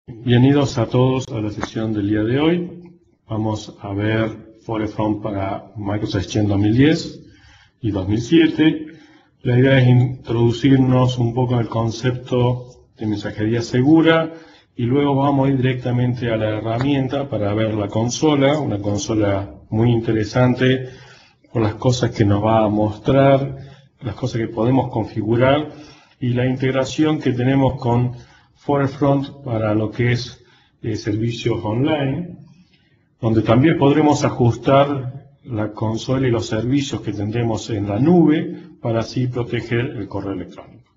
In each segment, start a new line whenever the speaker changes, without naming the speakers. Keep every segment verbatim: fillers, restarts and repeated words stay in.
Bienvenidos a todos a la sesión del día de hoy. Vamos a ver Forefront para Microsoft Exchange dos mil diez y dos mil siete. La idea es introducirnos un poco en el concepto de mensajería segura y luego vamos a ir directamente a la herramienta para ver la consola, una consola muy interesante por las cosas que nos va a mostrar, las cosas que podemos configurar y la integración que tenemos con Forefront para lo que es eh, servicios online, donde también podremos ajustar la consola y los servicios que tendremos en la nube para así proteger el correo electrónico.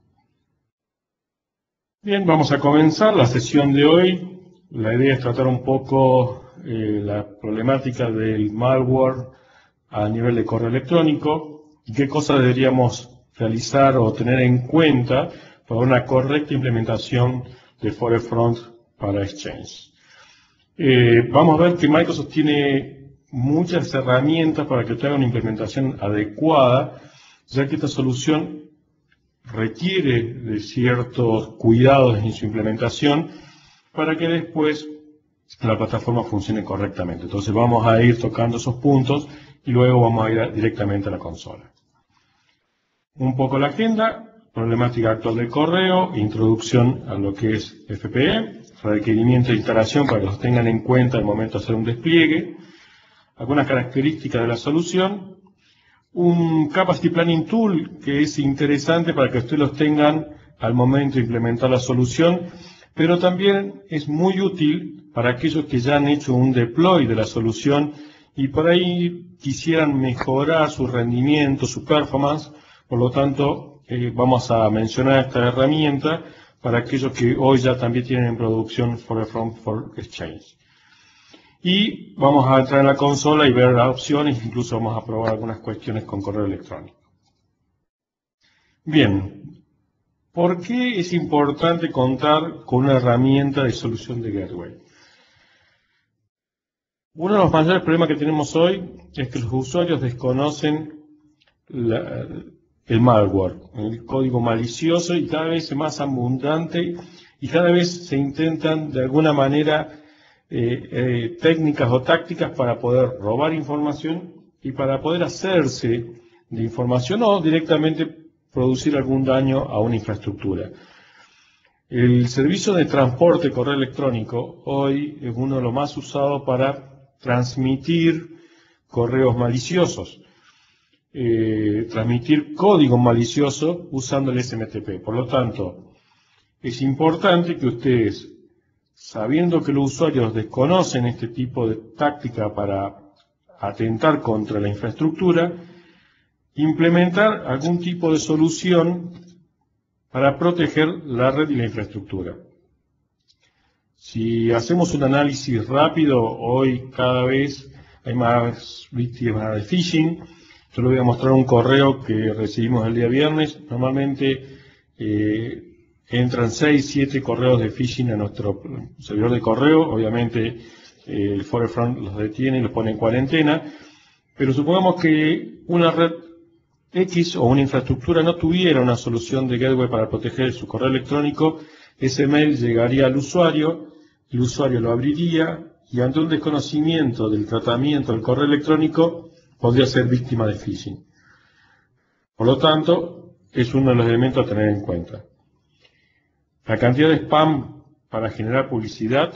Bien, vamos a comenzar la sesión de hoy. La idea es tratar un poco eh, la problemática del malware a nivel de correo electrónico y qué cosas deberíamos realizar o tener en cuenta para una correcta implementación de Forefront para Exchange. Eh, vamos a ver que Microsoft tiene muchas herramientas para que tenga una implementación adecuada, ya que esta solución requiere de ciertos cuidados en su implementación para que después la plataforma funcione correctamente. Entonces vamos a ir tocando esos puntos y luego vamos a ir directamente a la consola. Un poco la agenda. Problemática actual del correo, introducción a lo que es F P E, requerimiento de instalación para que los tengan en cuenta al momento de hacer un despliegue, algunas características de la solución, un Capacity Planning Tool que es interesante para que ustedes los tengan al momento de implementar la solución, pero también es muy útil para aquellos que ya han hecho un deploy de la solución y por ahí quisieran mejorar su rendimiento, su performance, por lo tanto, Eh, vamos a mencionar esta herramienta para aquellos que hoy ya también tienen en producción Forefront for Exchange. Y vamos a entrar en la consola y ver las opciones, incluso vamos a probar algunas cuestiones con correo electrónico. Bien, ¿por qué es importante contar con una herramienta de solución de gateway? Uno de los mayores problemas que tenemos hoy es que los usuarios desconocen la, el malware, el código malicioso, y cada vez es más abundante y cada vez se intentan de alguna manera eh, eh, técnicas o tácticas para poder robar información y para poder hacerse de información o directamente producir algún daño a una infraestructura. El servicio de transporte de correo electrónico hoy es uno de los más usados para transmitir correos maliciosos. Eh, transmitir código malicioso usando el S M T P. Por lo tanto, es importante que ustedes, sabiendo que los usuarios desconocen este tipo de táctica para atentar contra la infraestructura, implementar algún tipo de solución para proteger la red y la infraestructura. Si hacemos un análisis rápido, hoy cada vez hay más víctimas de phishing. Yo les voy a mostrar un correo que recibimos el día viernes. Normalmente eh, entran seis, siete correos de phishing a nuestro servidor de correo. Obviamente eh, el Forefront los detiene y los pone en cuarentena. Pero supongamos que una red X o una infraestructura no tuviera una solución de gateway para proteger su correo electrónico. Ese mail llegaría al usuario, el usuario lo abriría y ante un desconocimiento del tratamiento del correo electrónico podría ser víctima de phishing. Por lo tanto, es uno de los elementos a tener en cuenta. La cantidad de spam para generar publicidad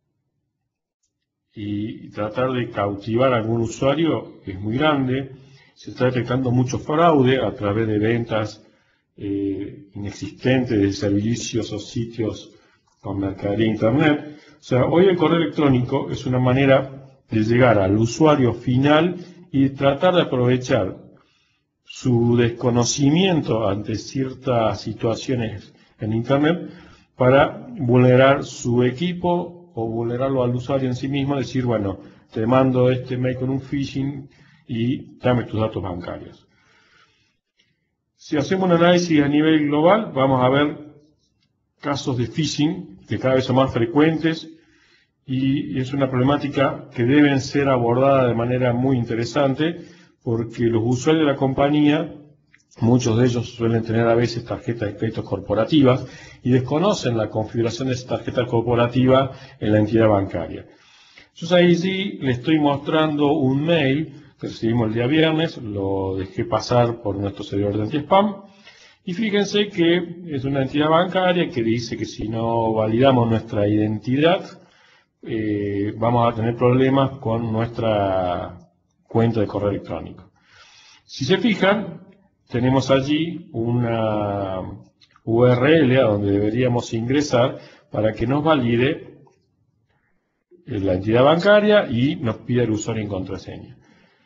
y tratar de cautivar a algún usuario es muy grande. Se está detectando mucho fraude a través de ventas eh, inexistentes de servicios o sitios con mercadería internet. O sea, hoy el correo electrónico es una manera de llegar al usuario final y tratar de aprovechar su desconocimiento ante ciertas situaciones en Internet para vulnerar su equipo o vulnerarlo al usuario en sí mismo, decir, bueno, te mando este mail con un phishing y dame tus datos bancarios. Si hacemos un análisis a nivel global, vamos a ver casos de phishing que cada vez son más frecuentes y es una problemática que deben ser abordada de manera muy interesante porque los usuarios de la compañía Muchos de ellos suelen tener a veces tarjetas de crédito corporativas y desconocen la configuración de esa tarjeta corporativa en la entidad bancaria. Yo ahí sí le estoy mostrando un mail que recibimos el día viernes, lo dejé pasar por nuestro servidor de anti-spam, y fíjense que es una entidad bancaria que dice que si no validamos nuestra identidad, eh, vamos a tener problemas con nuestra cuenta de correo electrónico. Si se fijan, tenemos allí una U R L a donde deberíamos ingresar para que nos valide la entidad bancaria y nos pida el usuario y contraseña.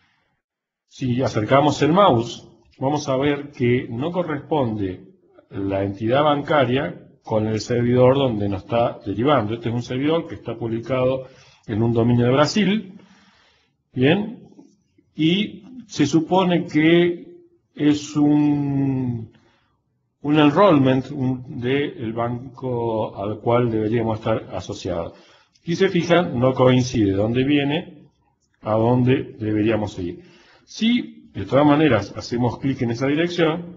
Si acercamos el mouse, vamos a ver que no corresponde la entidad bancaria con el servidor donde nos está derivando. Este es un servidor que está publicado en un dominio de Brasil, bien, y se supone que es un, un enrollment del banco al cual deberíamos estar asociados. Y se fijan, no coincide dónde viene a dónde deberíamos ir. Si de todas maneras hacemos clic en esa dirección,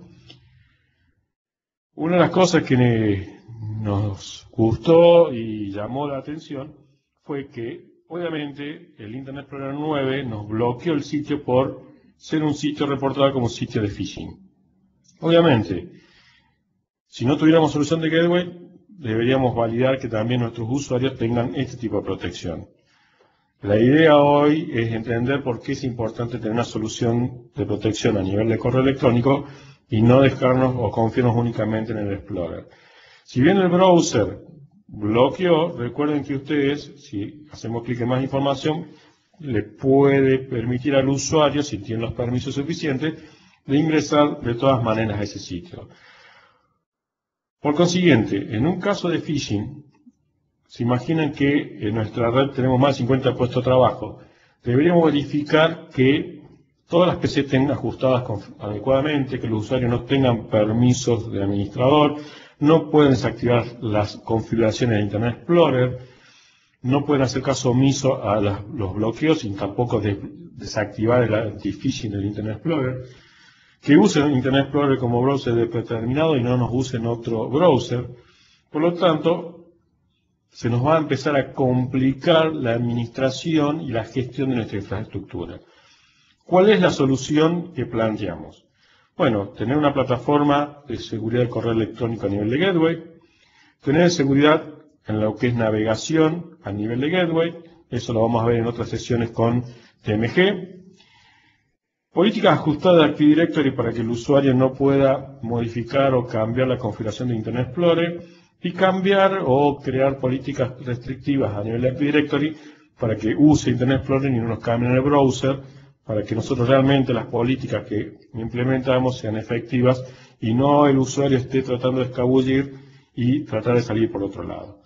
una de las cosas que nos gustó y llamó la atención fue que obviamente el Internet Explorer nueve nos bloqueó el sitio por ser un sitio reportado como sitio de phishing. Obviamente, si no tuviéramos solución de gateway, deberíamos validar que también nuestros usuarios tengan este tipo de protección. La idea hoy es entender por qué es importante tener una solución de protección a nivel de correo electrónico y no dejarnos o confiarnos únicamente en el Explorer. Si bien el browser bloqueó, recuerden que ustedes, si hacemos clic en más información, le puede permitir al usuario, si tiene los permisos suficientes, de ingresar de todas maneras a ese sitio. Por consiguiente, en un caso de phishing, se imaginan que en nuestra red tenemos más de cincuenta puestos de trabajo. Deberíamos verificar que todas las P C estén ajustadas adecuadamente, que los usuarios no tengan permisos de administrador, no pueden desactivar las configuraciones de Internet Explorer, no pueden hacer caso omiso a las, los bloqueos y tampoco de, desactivar el anti-phishing del Internet Explorer, que usen Internet Explorer como browser determinado y no nos usen otro browser. Por lo tanto, se nos va a empezar a complicar la administración y la gestión de nuestra infraestructura. ¿Cuál es la solución que planteamos? Bueno, tener una plataforma de seguridad de correo electrónico a nivel de gateway, tener seguridad en lo que es navegación a nivel de gateway, eso lo vamos a ver en otras sesiones con T M G, políticas ajustadas de Active Directory para que el usuario no pueda modificar o cambiar la configuración de Internet Explorer, y cambiar o crear políticas restrictivas a nivel de Active Directory para que use Internet Explorer y no nos cambien en el browser, para que nosotros realmente las políticas que implementamos sean efectivas y no el usuario esté tratando de escabullir y tratar de salir por otro lado.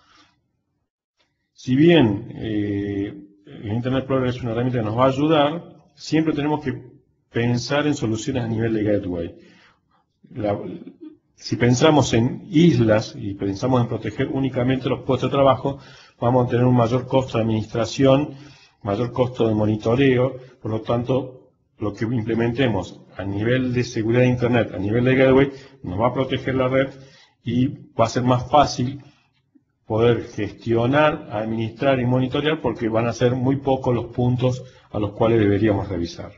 Si bien eh, el Internet Explorer es una herramienta que nos va a ayudar, siempre tenemos que pensar en soluciones a nivel de gateway. La, Si pensamos en islas y pensamos en proteger únicamente los puestos de trabajo, vamos a tener un mayor costo de administración, mayor costo de monitoreo, por lo tanto, lo que implementemos a nivel de seguridad de Internet, a nivel de gateway, nos va a proteger la red y va a ser más fácil poder gestionar, administrar y monitorear porque van a ser muy pocos los puntos a los cuales deberíamos revisar.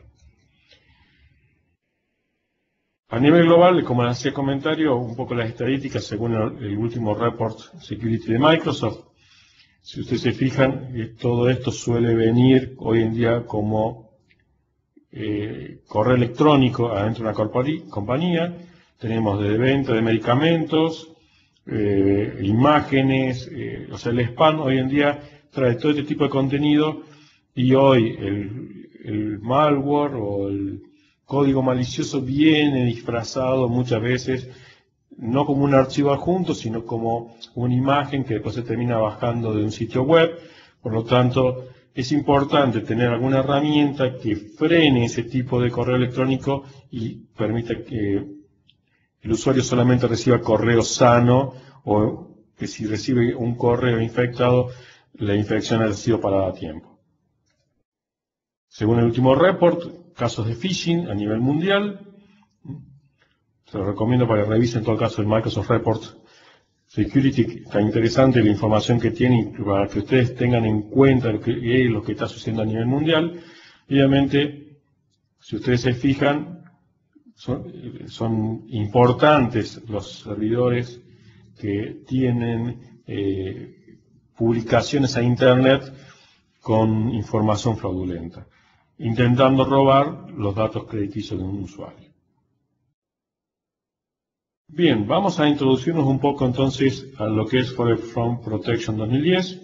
A nivel global, como les hacía comentario, un poco las estadísticas según el, el último report Security de Microsoft. Si ustedes se fijan, eh, todo esto suele venir hoy en día como eh, correo electrónico adentro de una compañía. Tenemos desde venta de medicamentos, eh, imágenes, eh, o sea, el spam hoy en día trae todo este tipo de contenido y hoy el, el malware o el código malicioso viene disfrazado muchas veces no como un archivo adjunto, sino como una imagen que después se termina bajando de un sitio web. Por lo tanto, es importante tener alguna herramienta que frene ese tipo de correo electrónico y permita que el usuario solamente reciba correo sano o que si recibe un correo infectado, la infección ha sido parada a tiempo. Según el último report, casos de phishing a nivel mundial, se los recomiendo para que revisen en todo caso el Microsoft Reports Security, tan interesante la información que tiene para que ustedes tengan en cuenta lo que, lo que está sucediendo a nivel mundial. Obviamente, si ustedes se fijan, son, son importantes los servidores que tienen eh, publicaciones a Internet con información fraudulenta, intentando robar los datos crediticios de un usuario. Bien, vamos a introducirnos un poco entonces a lo que es Forefront Protection dos mil diez.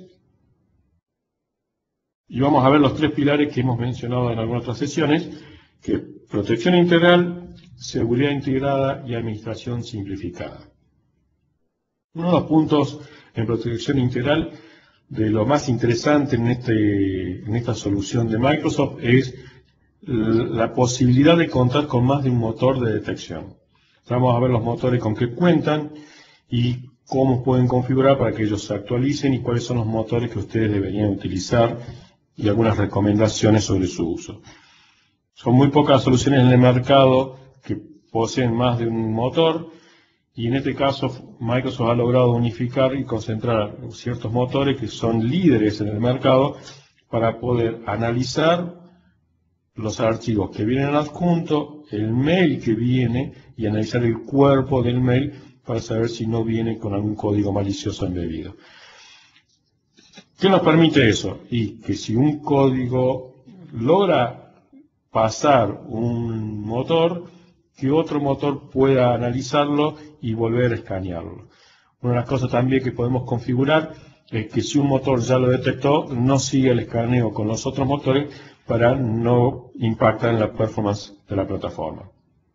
Y vamos a ver los tres pilares que hemos mencionado en algunas otras sesiones, que protección integral, seguridad integrada y administración simplificada. Uno de los puntos en protección integral de lo más interesante en, este, en esta solución de Microsoft es la posibilidad de contar con más de un motor de detección. Vamos a ver los motores con que cuentan y cómo pueden configurar para que ellos se actualicen y cuáles son los motores que ustedes deberían utilizar y algunas recomendaciones sobre su uso. Son muy pocas soluciones en el mercado que poseen más de un motor y en este caso Microsoft ha logrado unificar y concentrar ciertos motores que son líderes en el mercado para poder analizar los archivos que vienen adjuntos, el mail que viene y analizar el cuerpo del mail para saber si no viene con algún código malicioso embebido. ¿Qué nos permite eso? Y que si un código logra pasar un motor, que otro motor pueda analizarlo y volver a escanearlo. Una de las cosas también que podemos configurar es que si un motor ya lo detectó, no sigue el escaneo con los otros motores para no impactar en la performance de la plataforma.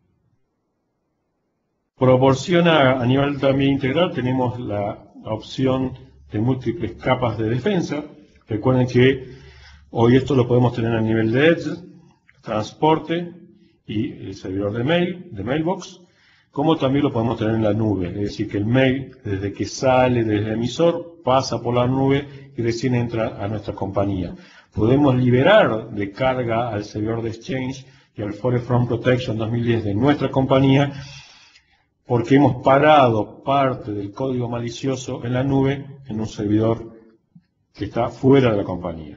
Proporciona a nivel también integral, tenemos la opción de múltiples capas de defensa. Recuerden que hoy esto lo podemos tener a nivel de Edge, transporte y el servidor de mail, de Mailbox, como también lo podemos tener en la nube. Es decir, que el mail, desde que sale desde el emisor, pasa por la nube y recién entra a nuestra compañía. Podemos liberar de carga al servidor de Exchange y al Forefront Protection dos mil diez de nuestra compañía porque hemos parado parte del código malicioso en la nube en un servidor que está fuera de la compañía.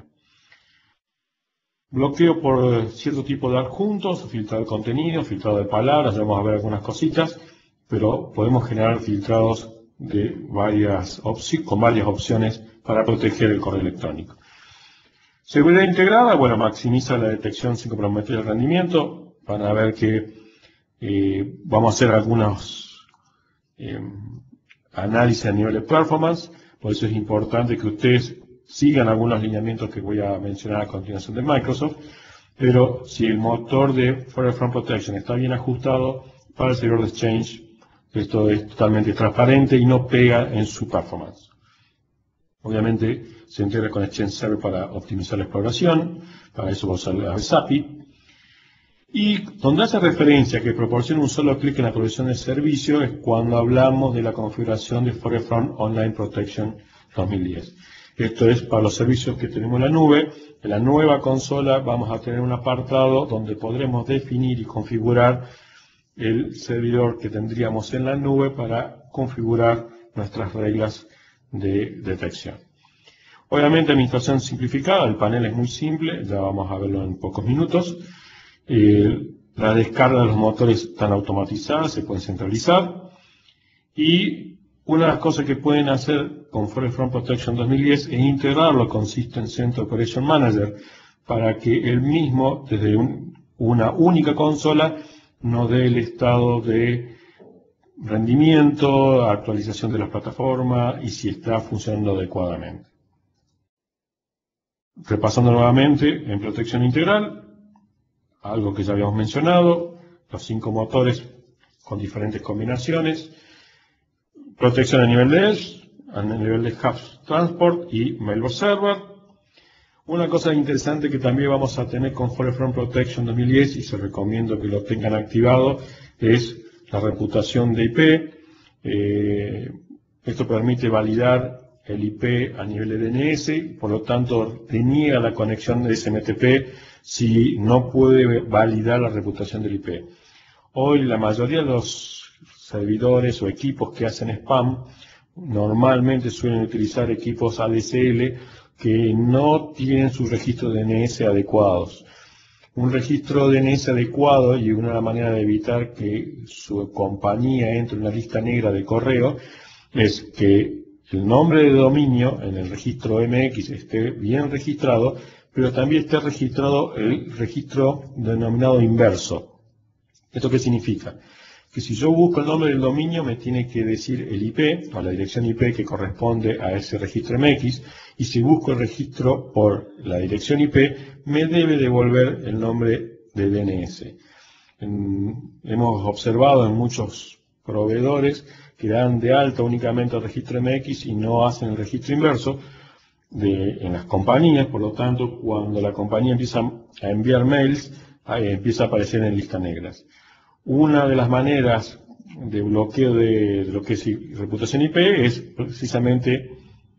Bloqueo por cierto tipo de adjuntos, filtrado de contenido, filtrado de palabras, ya vamos a ver algunas cositas, pero podemos generar filtrados de varias con varias opciones para proteger el correo electrónico. Seguridad integrada, bueno, maximiza la detección sin comprometer el rendimiento. Van a ver que eh, vamos a hacer algunos eh, análisis a nivel de performance, por eso es importante que ustedes sigan algunos lineamientos que voy a mencionar a continuación de Microsoft, pero si el motor de Forefront Protection está bien ajustado para el servidor de Exchange, esto es totalmente transparente y no pega en su performance. Obviamente se integra con Exchange Server para optimizar la exploración, para eso vamos a usar la S A P I. Y donde hace referencia a que proporciona un solo clic en la provisión del servicio es cuando hablamos de la configuración de Forefront Online Protection dos mil diez. Esto es para los servicios que tenemos en la nube. En la nueva consola vamos a tener un apartado donde podremos definir y configurar el servidor que tendríamos en la nube para configurar nuestras reglas de detección. Obviamente, administración simplificada, el panel es muy simple, ya vamos a verlo en pocos minutos. Eh, la descarga de los motores están automatizadas, se pueden centralizar. Y una de las cosas que pueden hacer con Forefront Protection dos mil diez es integrarlo con System Center Operation Manager para que él mismo, desde un, una única consola, nos dé el estado de rendimiento, actualización de la plataforma y si está funcionando adecuadamente. Repasando nuevamente, en protección integral, algo que ya habíamos mencionado, los cinco motores con diferentes combinaciones, protección a nivel de Edge, a nivel de Hub Transport y Mailbox Server. Una cosa interesante que también vamos a tener con Forefront Protection dos mil diez y se recomiendo que lo tengan activado es la reputación de I P. Eh, esto permite validar el I P a nivel de D N S, por lo tanto deniega la conexión de S M T P si no puede validar la reputación del I P. Hoy la mayoría de los servidores o equipos que hacen spam normalmente suelen utilizar equipos A D S L que no tienen sus registros D N S adecuados. Un registro D N S adecuado y una manera de evitar que su compañía entre en una lista negra de correo es que el nombre de dominio en el registro M X esté bien registrado, pero también esté registrado el registro denominado inverso. ¿Esto qué significa? Que si yo busco el nombre del dominio me tiene que decir el I P o la dirección I P que corresponde a ese registro M X, y si busco el registro por la dirección I P me debe devolver el nombre de D N S. En, hemos observado en muchos proveedores que dan de alta únicamente el registro M X y no hacen el registro inverso de, en las compañías. Por lo tanto, cuando la compañía empieza a enviar mails, ahí empieza a aparecer en listas negras. Una de las maneras de bloqueo de, de lo que es reputación I P es precisamente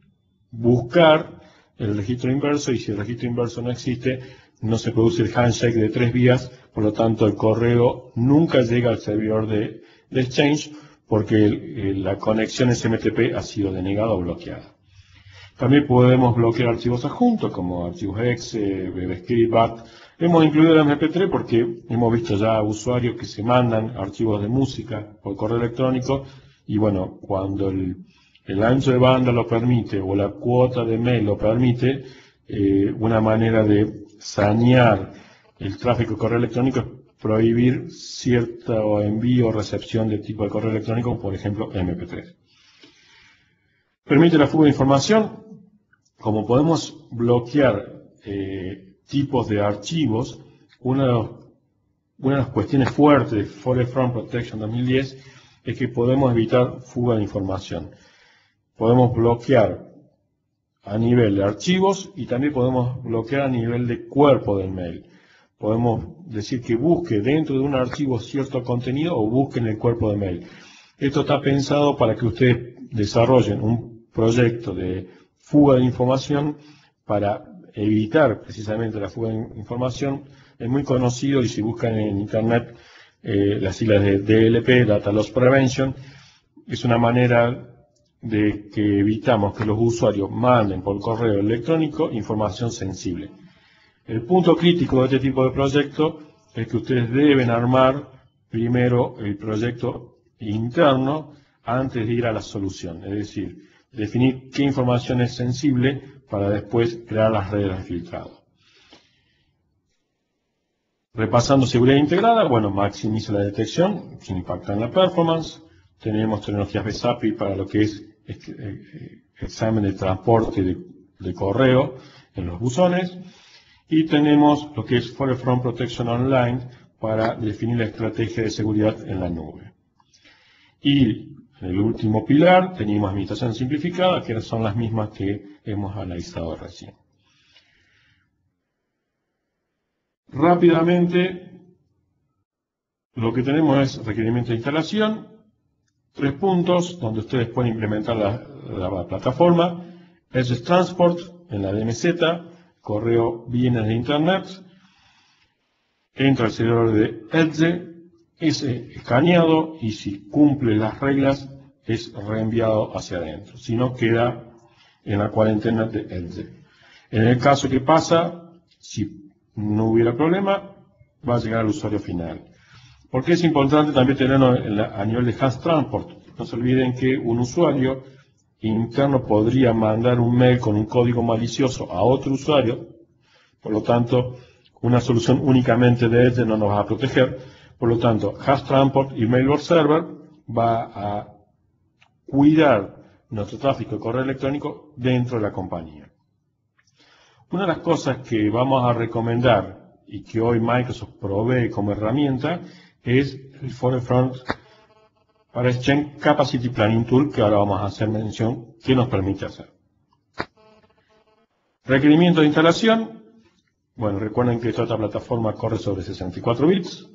buscar el registro inverso, y si el registro inverso no existe, no se produce el handshake de tres vías, por lo tanto el correo nunca llega al servidor de, de Exchange porque el, la conexión S M T P ha sido denegada o bloqueada. También podemos bloquear archivos adjuntos como archivos exe, BBScript, B A T. Hemos incluido el M P tres porque hemos visto ya usuarios que se mandan archivos de música por correo electrónico y bueno, cuando el, el ancho de banda lo permite o la cuota de mail lo permite, eh, una manera de sanear el tráfico de correo electrónico es prohibir cierto envío o recepción de tipo de correo electrónico, por ejemplo M P tres. Permite la fuga de información. Como podemos bloquear eh, tipos de archivos, una de, los, una de las cuestiones fuertes de Forefront Protection dos mil diez es que podemos evitar fuga de información. Podemos bloquear a nivel de archivos y también podemos bloquear a nivel de cuerpo del mail. Podemos decir que busque dentro de un archivo cierto contenido o busque en el cuerpo de mail. Esto está pensado para que ustedes desarrollen un proyecto de fuga de información para evitar precisamente la fuga de información. Es muy conocido y si buscan en internet eh, las siglas de D L P, Data Loss Prevention, es una manera de que evitamos que los usuarios manden por correo electrónico información sensible. El punto crítico de este tipo de proyecto es que ustedes deben armar primero el proyecto interno antes de ir a la solución, es decir, definir qué información es sensible para después crear las redes de filtrado. Repasando seguridad integrada, bueno, maximiza la detección sin impactar en la performance. Tenemos tecnologías B S A P I para lo que es examen de transporte de, de correo en los buzones. Y tenemos lo que es Forefront Protection Online para definir la estrategia de seguridad en la nube. Y en el último pilar teníamos administración simplificada, que son las mismas que hemos analizado recién. Rápidamente, lo que tenemos es requerimiento de instalación, tres puntos donde ustedes pueden implementar la, la plataforma, Edge Transport en la D M Z, correo viene de Internet, entra al servidor de Edge, es escaneado y si cumple las reglas es reenviado hacia adentro, si no queda en la cuarentena de Edge. En el caso que pasa, si no hubiera problema, va a llegar al usuario final. Porque es importante también tenerlo a nivel de Hash Transport. No se olviden que un usuario interno podría mandar un mail con un código malicioso a otro usuario, por lo tanto, una solución únicamente de Edge no nos va a proteger. Por lo tanto, Hash Transport y Mailbox Server va a cuidar nuestro tráfico de correo electrónico dentro de la compañía. Una de las cosas que vamos a recomendar y que hoy Microsoft provee como herramienta es el Forefront para Exchange Capacity Planning Tool, que ahora vamos a hacer mención, que nos permite hacer. Requerimiento de instalación. Bueno, recuerden que esta plataforma corre sobre sesenta y cuatro bits.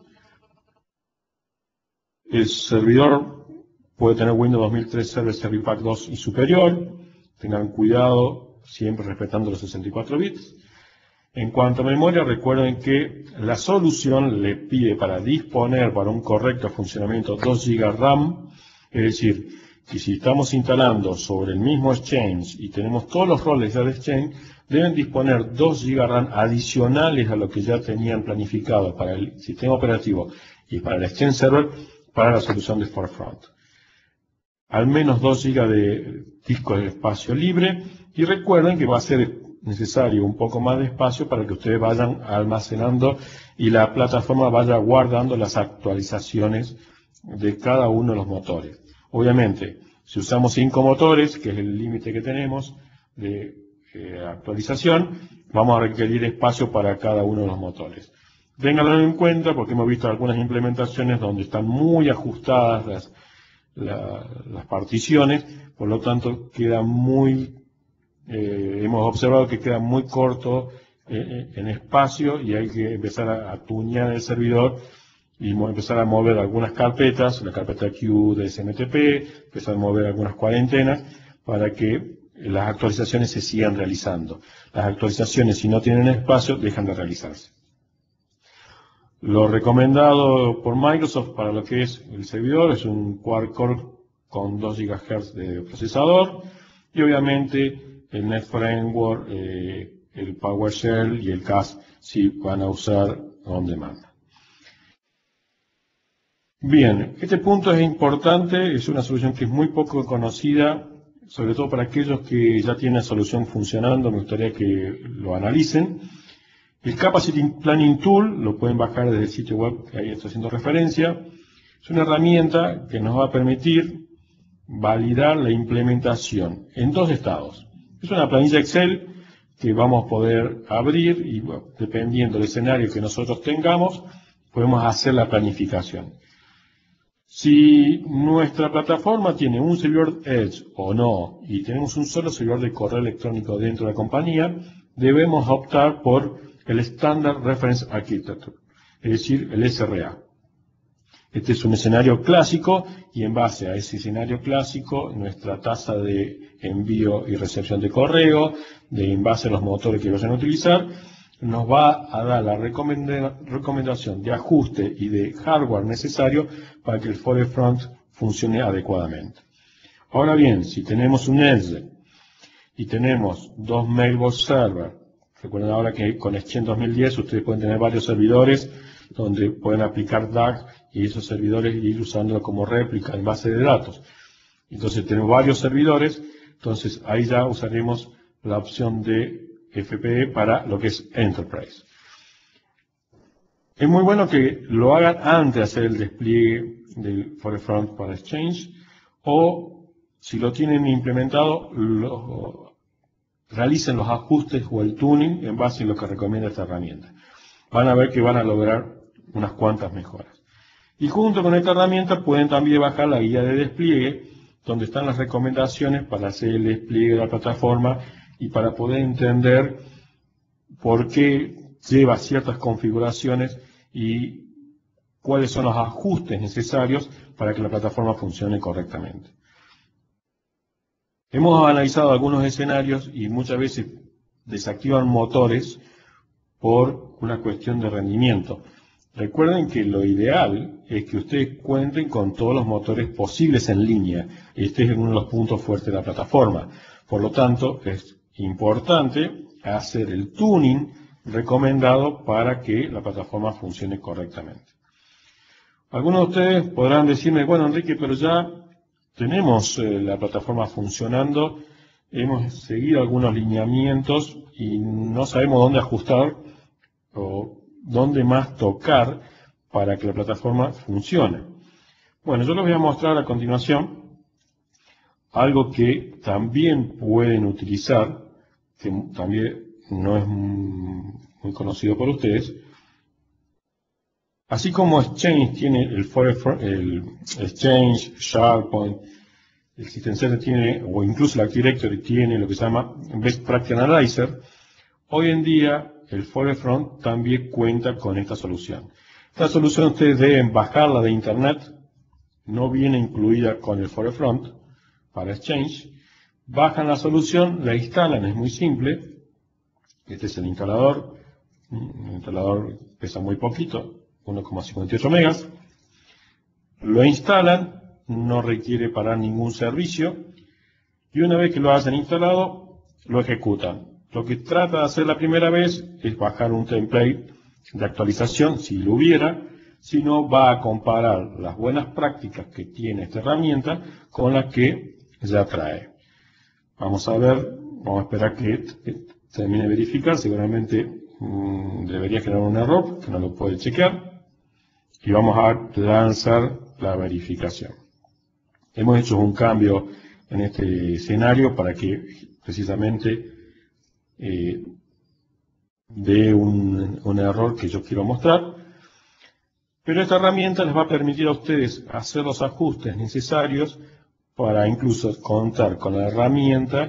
El servidor puede tener Windows dos mil tres Server Service Pack dos y superior. Tengan cuidado, siempre respetando los sesenta y cuatro bits. En cuanto a memoria, recuerden que la solución le pide para disponer para un correcto funcionamiento dos gigas RAM, es decir, que si estamos instalando sobre el mismo Exchange y tenemos todos los roles del Exchange, deben disponer dos gigas RAM adicionales a lo que ya tenían planificado para el sistema operativo y para el Exchange Server para la solución de Forefront. Al menos dos gigas de disco de espacio libre, y recuerden que va a ser necesario un poco más de espacio para que ustedes vayan almacenando y la plataforma vaya guardando las actualizaciones de cada uno de los motores. Obviamente, si usamos cinco motores, que es el límite que tenemos de eh, actualización, vamos a requerir espacio para cada uno de los motores. Ténganlo en cuenta porque hemos visto algunas implementaciones donde están muy ajustadas las, la, las particiones, por lo tanto queda muy, eh, hemos observado que queda muy corto eh, en espacio y hay que empezar a, a tunear el servidor y empezar a mover algunas carpetas, la carpeta Q de S M T P, empezar a mover algunas cuarentenas para que las actualizaciones se sigan realizando. Las actualizaciones, si no tienen espacio, dejan de realizarse. Lo recomendado por Microsoft para lo que es el servidor es un quad-core con dos gigahercios de procesador y obviamente el NetFramework, eh, el PowerShell y el C A S si van a usar on demand. Bien, este punto es importante, es una solución que es muy poco conocida, sobre todo para aquellos que ya tienen la solución funcionando, me gustaría que lo analicen. El Capacity Planning Tool lo pueden bajar desde el sitio web que ahí estoy haciendo referencia. Es una herramienta que nos va a permitir validar la implementación en dos estados. Es una planilla Excel que vamos a poder abrir y bueno, dependiendo del escenario que nosotros tengamos, podemos hacer la planificación. Si nuestra plataforma tiene un servidor Edge o no, y tenemos un solo servidor de correo electrónico dentro de la compañía, debemos optar por el Standard Reference Architecture, es decir, el S R A. Este es un escenario clásico y en base a ese escenario clásico, nuestra tasa de envío y recepción de correo, de en base a los motores que vayan a utilizar, nos va a dar la recomendación de ajuste y de hardware necesario para que el Forefront funcione adecuadamente. Ahora bien, si tenemos un Edge y tenemos dos Mailbox Server, recuerden ahora que con Exchange dos mil diez ustedes pueden tener varios servidores donde pueden aplicar D A G y esos servidores ir usándolo como réplica en base de datos. Entonces tenemos varios servidores, entonces ahí ya usaremos la opción de F P E para lo que es Enterprise. Es muy bueno que lo hagan antes de hacer el despliegue del Forefront para Exchange o si lo tienen implementado, lo, realicen los ajustes o el tuning en base a lo que recomienda esta herramienta. Van a ver que van a lograr unas cuantas mejoras. Y junto con esta herramienta pueden también bajar la guía de despliegue donde están las recomendaciones para hacer el despliegue de la plataforma y para poder entender por qué lleva ciertas configuraciones y cuáles son los ajustes necesarios para que la plataforma funcione correctamente. Hemos analizado algunos escenarios y muchas veces desactivan motores por una cuestión de rendimiento. Recuerden que lo ideal es que ustedes cuenten con todos los motores posibles en línea. Este es uno de los puntos fuertes de la plataforma. Por lo tanto, es importante hacer el tuning recomendado para que la plataforma funcione correctamente. Algunos de ustedes podrán decirme, bueno Enrique, pero ya tenemos eh, la plataforma funcionando, hemos seguido algunos lineamientos y no sabemos dónde ajustar o dónde más tocar para que la plataforma funcione. Bueno, yo les voy a mostrar a continuación algo que también pueden utilizar, que también no es muy conocido por ustedes. Así como Exchange tiene el, Forefront, el Exchange, SharePoint, el System Center tiene, o incluso el Active Directory tiene lo que se llama Best Practice Analyzer, hoy en día el Forefront también cuenta con esta solución. Esta solución ustedes deben bajarla de internet, no viene incluida con el Forefront para Exchange. Bajan la solución, la instalan, es muy simple. Este es el instalador El instalador pesa muy poquito, uno coma cincuenta y ocho megas. Lo instalan, no requiere parar ningún servicio, y una vez que lo hayan instalado, lo ejecutan. Lo que trata de hacer la primera vez es bajar un template de actualización, si lo hubiera, si no va a comparar las buenas prácticas que tiene esta herramienta con las que ya trae. Vamos a ver, vamos a esperar que termine de verificar, seguramente mmm, debería generar un error, que no lo puede chequear, y vamos a lanzar la verificación. Hemos hecho un cambio en este escenario para que precisamente eh, dé un, un error que yo quiero mostrar, pero esta herramienta les va a permitir a ustedes hacer los ajustes necesarios para incluso contar con la herramienta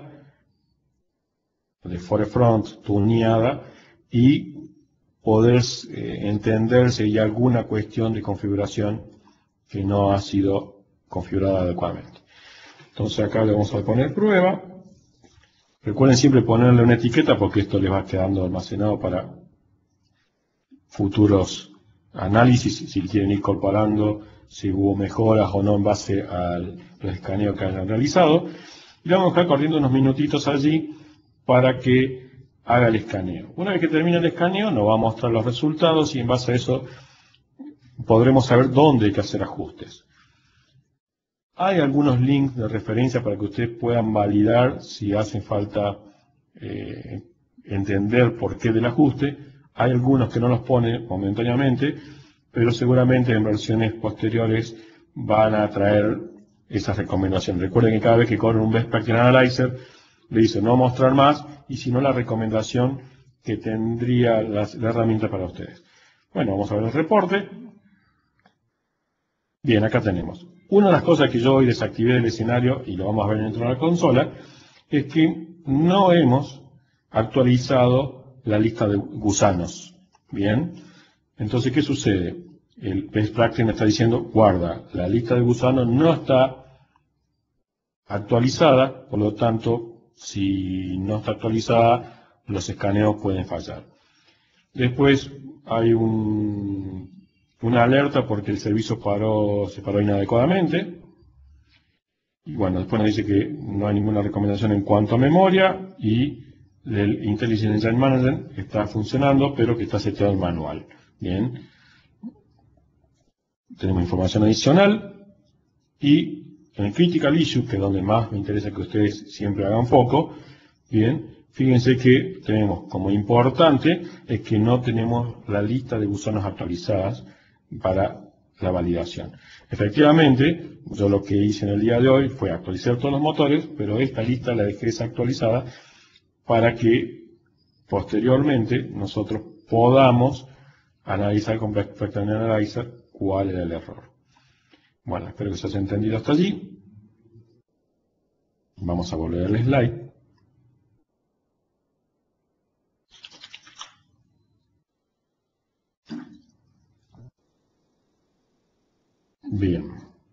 de Forefront tuneada y poder eh, entender si hay alguna cuestión de configuración que no ha sido configurada adecuadamente. Entonces acá le vamos a poner prueba. Recuerden siempre ponerle una etiqueta porque esto les va quedando almacenado para futuros análisis, si quieren ir incorporando si hubo mejoras o no en base al escaneo que hayan realizado. Y le vamos a dejar corriendo unos minutitos allí para que haga el escaneo. Una vez que termine el escaneo nos va a mostrar los resultados y en base a eso podremos saber dónde hay que hacer ajustes. Hay algunos links de referencia para que ustedes puedan validar si hace falta eh, entender por qué del ajuste. Hay algunos que no los pone momentáneamente, pero seguramente en versiones posteriores van a traer esas recomendaciones. Recuerden que cada vez que corren un Best Practice Analyzer, le dice no mostrar más, y si no la recomendación que tendría la, la herramienta para ustedes. Bueno, vamos a ver el reporte. Bien, acá tenemos. Una de las cosas que yo hoy desactivé del escenario, y lo vamos a ver dentro de la consola, es que no hemos actualizado la lista de gusanos. Bien, entonces, ¿qué sucede? El Best Practice me está diciendo, guarda, la lista de gusanos no está actualizada, por lo tanto, si no está actualizada, los escaneos pueden fallar. Después hay un... una alerta porque el servicio paró, se paró inadecuadamente. Y bueno, después nos dice que no hay ninguna recomendación en cuanto a memoria y el Intelligent Engine Manager está funcionando, pero que está seteado en manual. Bien. Tenemos información adicional y en el Critical Issue, que es donde más me interesa que ustedes siempre hagan foco, bien, fíjense que tenemos como importante es que no tenemos la lista de gusanos actualizadas para la validación. Efectivamente, yo lo que hice en el día de hoy fue actualizar todos los motores, pero esta lista la dejé desactualizada para que posteriormente nosotros podamos analizar con Best Practice Analyzer cuál era el error. Bueno, espero que se haya entendido hasta allí. Vamos a volver al slide. Bien.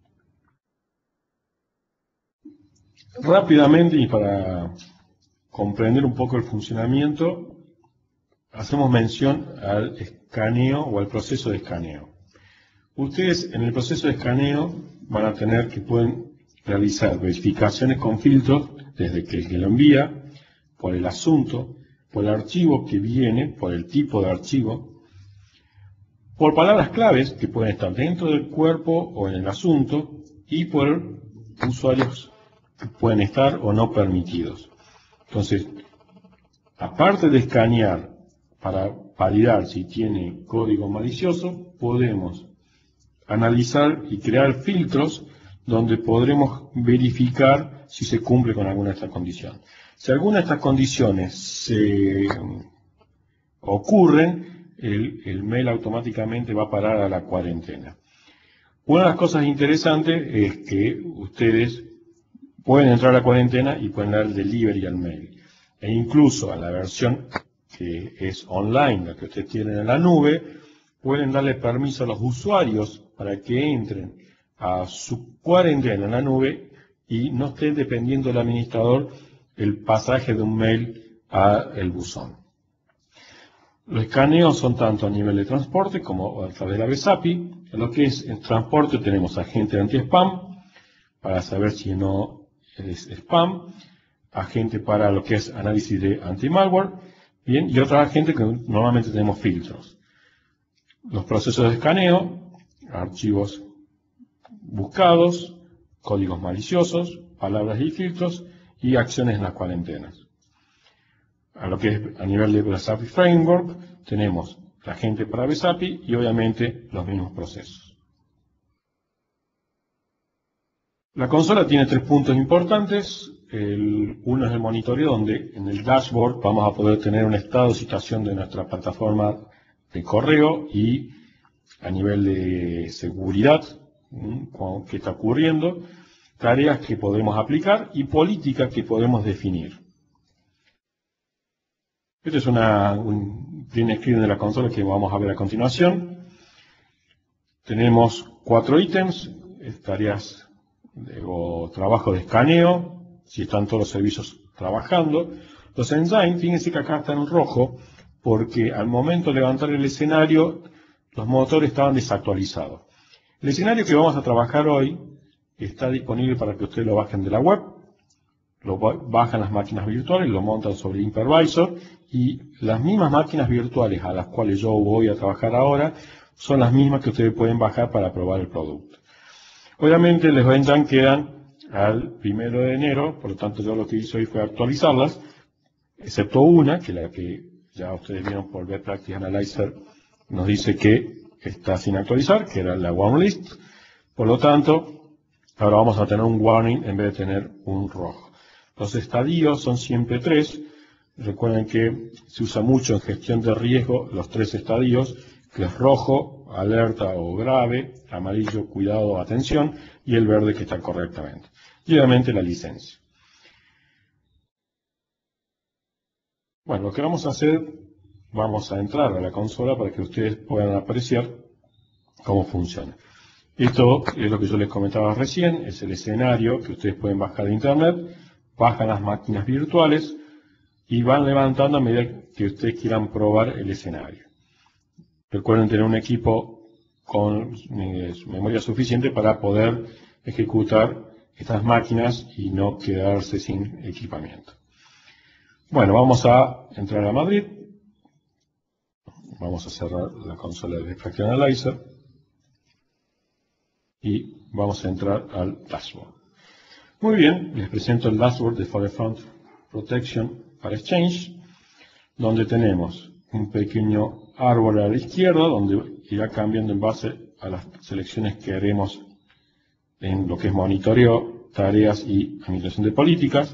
Rápidamente y para comprender un poco el funcionamiento, hacemos mención al escaneo o al proceso de escaneo. Ustedes en el proceso de escaneo van a tener que pueden realizar verificaciones con filtros desde que el que lo envía, por el asunto, por el archivo que viene, por el tipo de archivo, por palabras claves que pueden estar dentro del cuerpo o en el asunto y por usuarios que pueden estar o no permitidos. Entonces, aparte de escanear para validar si tiene código malicioso, podemos analizar y crear filtros donde podremos verificar si se cumple con alguna de estas condiciones. Si alguna de estas condiciones se ocurren, el, el mail automáticamente va a parar a la cuarentena. Una de las cosas interesantes es que ustedes pueden entrar a la cuarentena y pueden dar el delivery al mail. E incluso a la versión que es online, la que ustedes tienen en la nube, pueden darle permiso a los usuarios para que entren a su cuarentena en la nube y no estén dependiendo del administrador el pasaje de un mail a el buzón. Los escaneos son tanto a nivel de transporte como a través de la web A P I. En lo que es el transporte tenemos agente anti-spam para saber si no es spam, agente para lo que es análisis de anti-malware, bien, y otra agente que normalmente tenemos filtros. Los procesos de escaneo, archivos buscados, códigos maliciosos, palabras y filtros y acciones en las cuarentenas. A lo que es a nivel de web A P I Framework tenemos la agente para web A P I y obviamente los mismos procesos. La consola tiene tres puntos importantes. El, uno es el monitoreo, donde en el dashboard vamos a poder tener un estado de situación de nuestra plataforma de correo y a nivel de seguridad, qué está ocurriendo, tareas que podemos aplicar y políticas que podemos definir. Este es una, un print screen de la consola que vamos a ver a continuación. Tenemos cuatro ítems, tareas de, o trabajo de escaneo, si están todos los servicios trabajando. Los engines, fíjense que acá están en rojo, porque al momento de levantar el escenario, los motores estaban desactualizados. El escenario que vamos a trabajar hoy está disponible para que ustedes lo bajen de la web, lo bajan las máquinas virtuales, lo montan sobre Hypervisor, y las mismas máquinas virtuales a las cuales yo voy a trabajar ahora son las mismas que ustedes pueden bajar para probar el producto. Obviamente los engines quedan al primero de enero, por lo tanto yo lo que hice hoy fue actualizarlas, excepto una, que la que ya ustedes vieron por Web Practice Analyzer, nos dice que está sin actualizar, que era la warning list. Por lo tanto, ahora vamos a tener un warning en vez de tener un rojo. Los estadios son siempre tres. Recuerden que se usa mucho en gestión de riesgo los tres estadios, que es rojo, alerta o grave, amarillo, cuidado o atención, y el verde que está correctamente. Y obviamente la licencia. Bueno, lo que vamos a hacer, vamos a entrar a la consola para que ustedes puedan apreciar cómo funciona. Esto es lo que yo les comentaba recién, es el escenario que ustedes pueden bajar de internet, bajan las máquinas virtuales y van levantando a medida que ustedes quieran probar el escenario. Recuerden tener un equipo con eh, memoria suficiente para poder ejecutar estas máquinas y no quedarse sin equipamiento. Bueno, vamos a entrar a Madrid. Vamos a cerrar la consola de Practice Analyzer. Y vamos a entrar al dashboard. Muy bien, les presento el dashboard de Forefront Protection para Exchange, donde tenemos un pequeño árbol a la izquierda, donde irá cambiando en base a las selecciones que haremos en lo que es monitoreo, tareas y administración de políticas.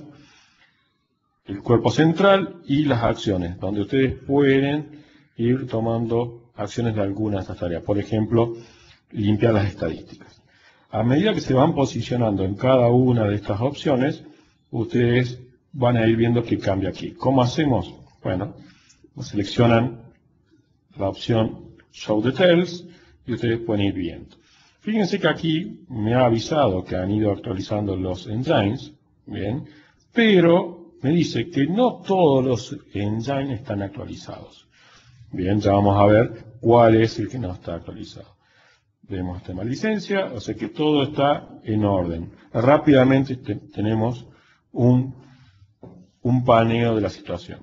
El cuerpo central y las acciones, donde ustedes pueden ir tomando acciones de algunas de estas tareas. Por ejemplo, limpiar las estadísticas. A medida que se van posicionando en cada una de estas opciones, ustedes van a ir viendo qué cambia aquí. ¿Cómo hacemos? Bueno, seleccionan la opción Show Details y ustedes pueden ir viendo. Fíjense que aquí me ha avisado que han ido actualizando los engines, bien, pero me dice que no todos los engines están actualizados. Bien, ya vamos a ver cuál es el que no está actualizado. Vemos tema licencia, o sea que todo está en orden. Rápidamente te, tenemos un, un paneo de la situación.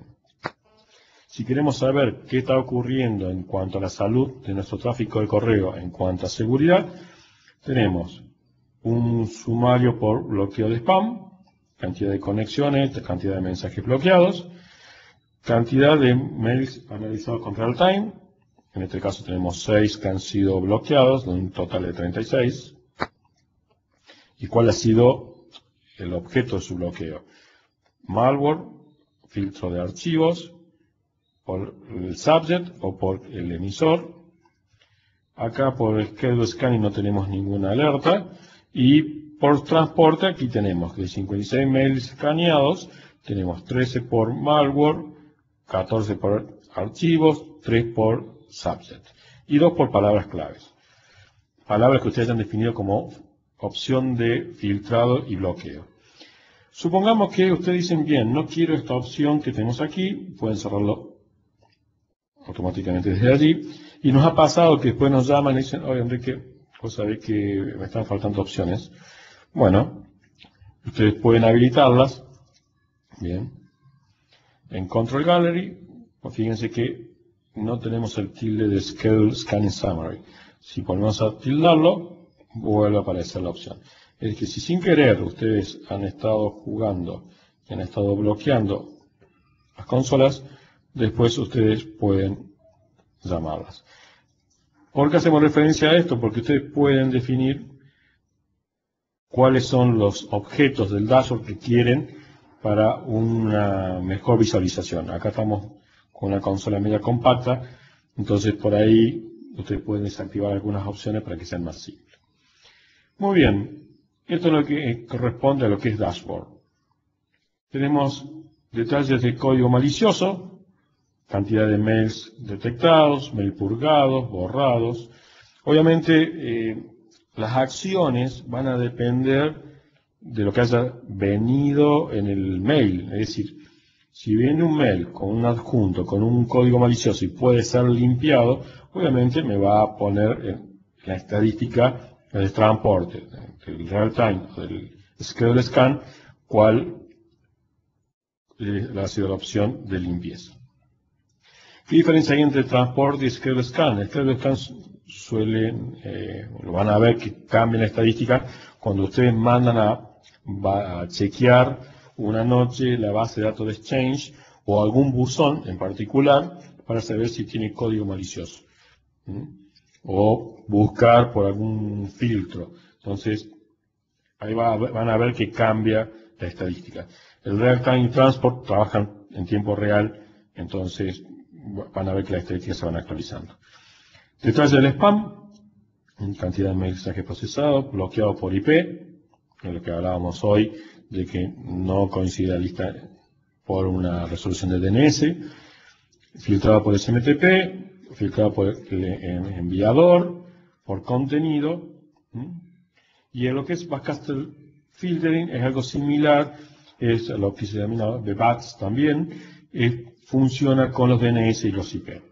Si queremos saber qué está ocurriendo en cuanto a la salud de nuestro tráfico de correo, en cuanto a seguridad, tenemos un sumario por bloqueo de spam, cantidad de conexiones, cantidad de mensajes bloqueados, cantidad de mails analizados con real time. En este caso tenemos seis que han sido bloqueados, de un total de treinta y seis. ¿Y cuál ha sido el objeto de su bloqueo? Malware, filtro de archivos, por el subject o por el emisor. Acá por schedule scanning no tenemos ninguna alerta. Y por transporte aquí tenemos de cincuenta y seis mails escaneados, tenemos trece por malware, catorce por archivos, tres por subject y dos por palabras claves. Palabras que ustedes han definido como opción de filtrado y bloqueo. Supongamos que ustedes dicen, bien, no quiero esta opción que tenemos aquí, pueden cerrarlo automáticamente desde allí. Y nos ha pasado que después nos llaman y dicen, oye Enrique, vos sabés que me están faltando opciones. Bueno, ustedes pueden habilitarlas. Bien. En Control Gallery, pues fíjense que no tenemos el tilde de Schedule Scanning Summary. Si ponemos a tildarlo, vuelve a aparecer la opción. Es que si sin querer ustedes han estado jugando y han estado bloqueando las consolas, después ustedes pueden llamarlas. ¿Por qué hacemos referencia a esto? Porque ustedes pueden definir cuáles son los objetos del dashboard que quieren para una mejor visualización. Acá estamos con una consola media compacta, entonces por ahí ustedes pueden desactivar algunas opciones para que sean más simples. Muy bien, esto es lo que corresponde a lo que es dashboard. Tenemos detalles de código malicioso, cantidad de mails detectados, mail purgados, borrados. Obviamente eh, las acciones van a depender de lo que haya venido en el mail. Es decir, si viene un mail con un adjunto, con un código malicioso y puede ser limpiado, obviamente me va a poner en la estadística del transporte, del real time, del schedule scan, cuál eh, ha sido la opción de limpieza. ¿Qué diferencia hay entre transporte y schedule scan? El schedule scan suele, eh, lo van a ver que cambia la estadística cuando ustedes mandan a, a chequear una noche la base de datos de Exchange o algún buzón en particular para saber si tiene código malicioso. ¿Mm? O buscar por algún filtro. Entonces, ahí va, van a ver que cambia la estadística. El Real Time Transport trabajan en tiempo real, entonces van a ver que las estadísticas se van actualizando. Detrás del spam, cantidad de mensajes procesados, bloqueado por I P, de lo que hablábamos hoy, de que no coincide la lista por una resolución de D N S, filtrado por S M T P, filtrado por el enviador, por contenido, ¿sí? Y en lo que es Backcastle Filtering es algo similar, es lo que se denomina B B A T S también, es, funciona con los D N S y los I P.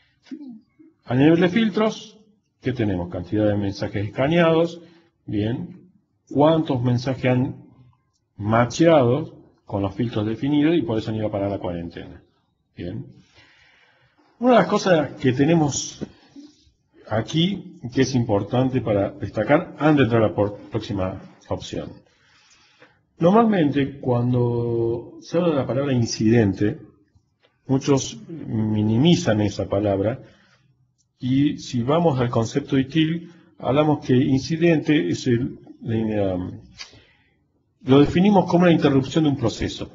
A nivel de filtros, ¿qué tenemos? Cantidad de mensajes escaneados, bien, cuántos mensajes han macheado con los filtros definidos y por eso han ido a parar la cuarentena. Bien. Una de las cosas que tenemos aquí, que es importante para destacar, antes de entrar a la próxima opción. Normalmente, cuando se habla de la palabra incidente, muchos minimizan esa palabra, y si vamos al concepto I T I L, hablamos que incidente es el, um, lo definimos como una interrupción de un proceso.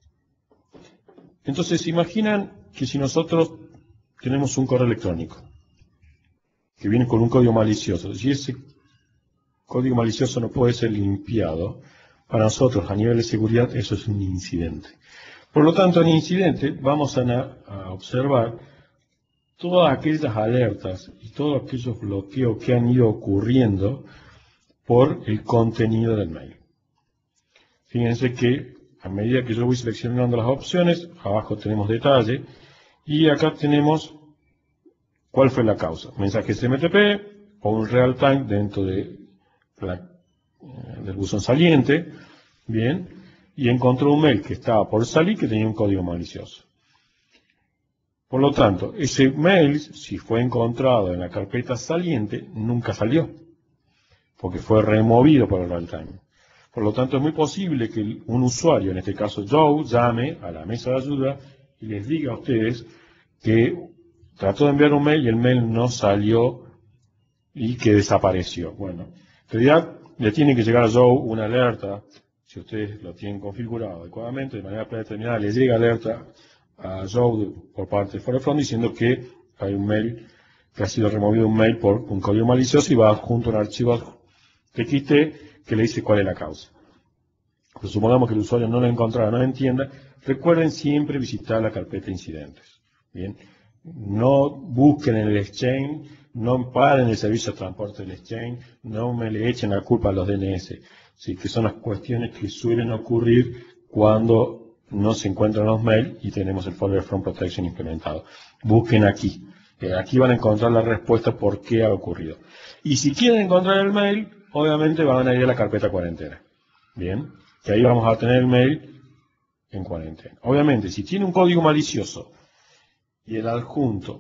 Entonces, imaginan que si nosotros tenemos un correo electrónico que viene con un código malicioso, si ese código malicioso no puede ser limpiado, para nosotros a nivel de seguridad eso es un incidente. Por lo tanto, en incidente vamos a, a observar todas aquellas alertas y todos aquellos bloqueos que han ido ocurriendo por el contenido del mail. Fíjense que a medida que yo voy seleccionando las opciones, abajo tenemos detalle y acá tenemos cuál fue la causa. Mensaje S M T P o un real time dentro de la, del buzón saliente. Bien, y encontró un mail que estaba por salir que tenía un código malicioso. Por lo tanto, ese mail, si fue encontrado en la carpeta saliente, nunca salió, porque fue removido por el real time. Por lo tanto, es muy posible que un usuario, en este caso Joe, llame a la mesa de ayuda y les diga a ustedes que trató de enviar un mail y el mail no salió y que desapareció. Bueno, en realidad le tiene que llegar a Joe una alerta, si ustedes lo tienen configurado adecuadamente, de manera predeterminada, le llega alerta a Joe por parte de Forefront diciendo que hay un mail, que ha sido removido un mail por un código malicioso y va junto a un archivo T X T que le dice cuál es la causa. Pues supongamos que el usuario no lo encontrara, no lo entienda, recuerden siempre visitar la carpeta incidentes. Bien, no busquen en el Exchange, no paren el servicio de transporte del Exchange, no me le echen la culpa a los D N S, ¿sí? Que son las cuestiones que suelen ocurrir cuando no se encuentran los mails y tenemos el Forward From Protection implementado. Busquen aquí. Eh, aquí van a encontrar la respuesta por qué ha ocurrido. Y si quieren encontrar el mail, obviamente van a ir a la carpeta cuarentena. Bien, que ahí vamos a tener el mail en cuarentena. Obviamente, si tiene un código malicioso y el adjunto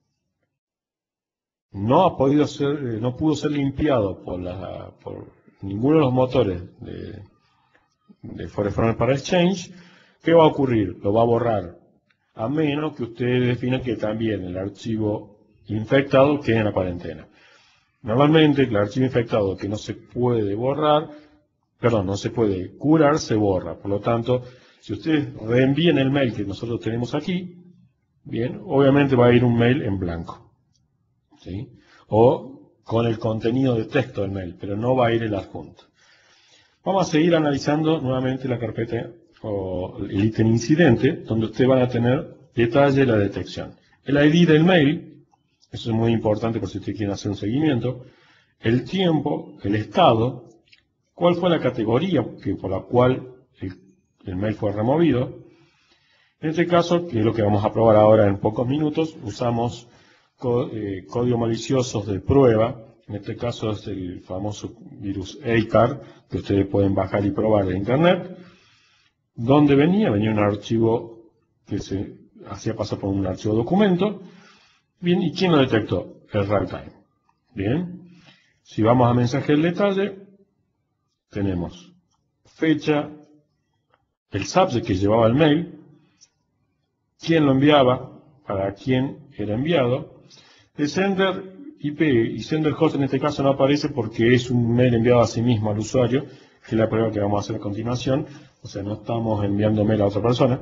no ha podido ser, eh, no pudo ser limpiado por, la, por ninguno de los motores de, de Forefront para Exchange, ¿qué va a ocurrir? Lo va a borrar, a menos que ustedes definan que también el archivo infectado quede en la cuarentena. Normalmente el archivo infectado que no se puede borrar, perdón, no se puede curar, se borra. Por lo tanto, si ustedes reenvían el mail que nosotros tenemos aquí, bien, obviamente va a ir un mail en blanco. ¿Sí? O con el contenido de texto del mail, pero no va a ir el adjunto. Vamos a seguir analizando nuevamente la carpeta o el ítem incidente, donde ustedes van a tener detalle de la detección. El I D del mail, eso es muy importante por si ustedes quieren hacer un seguimiento, el tiempo, el estado, cuál fue la categoría que, por la cual el, el mail fue removido. En este caso, que es lo que vamos a probar ahora en pocos minutos, usamos código maliciosos de prueba. En este caso es el famoso virus ACAR, que ustedes pueden bajar y probar de internet. ¿Dónde venía? Venía un archivo que se hacía pasar por un archivo documento. Bien, ¿y quién lo detectó? El runtime. Bien, si vamos a mensaje del detalle, tenemos fecha, el subject que llevaba el mail, quién lo enviaba, para quién era enviado. El sender I P y sender host en este caso no aparece porque es un mail enviado a sí mismo al usuario, que es la prueba que vamos a hacer a continuación. O sea, no estamos enviando mail a otra persona.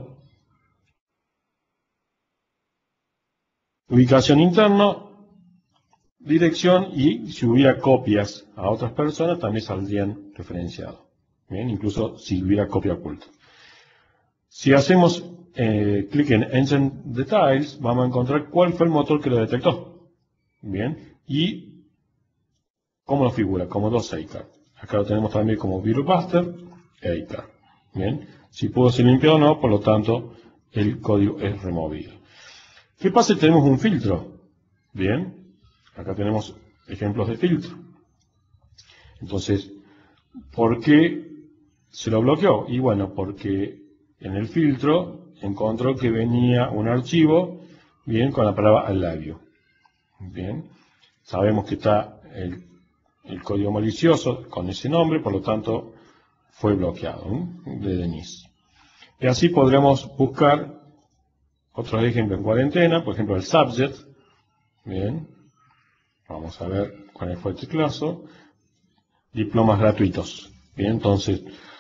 Ubicación interna, dirección, y si hubiera copias a otras personas también saldrían referenciados. Bien, incluso si hubiera copia oculta. Si hacemos eh, clic en Engine Details, vamos a encontrar cuál fue el motor que lo detectó. Bien, y cómo lo figura, como dos ACAR. Acá lo tenemos también como VirusBuster ACAR. Bien, si pudo ser limpiado o no, por lo tanto, el código es removido. ¿Qué pasa si tenemos un filtro? Bien, acá tenemos ejemplos de filtro. Entonces, ¿por qué se lo bloqueó? Y bueno, porque en el filtro encontró que venía un archivo, bien, con la palabra I love you. Bien, sabemos que está el, el código malicioso con ese nombre, por lo tanto fue bloqueado, ¿eh? De Denise. Y así podremos buscar otros ejemplos en cuarentena, por ejemplo el subject. Bien, vamos a ver cuál fue este caso. Diplomas gratuitos. Bien, entonces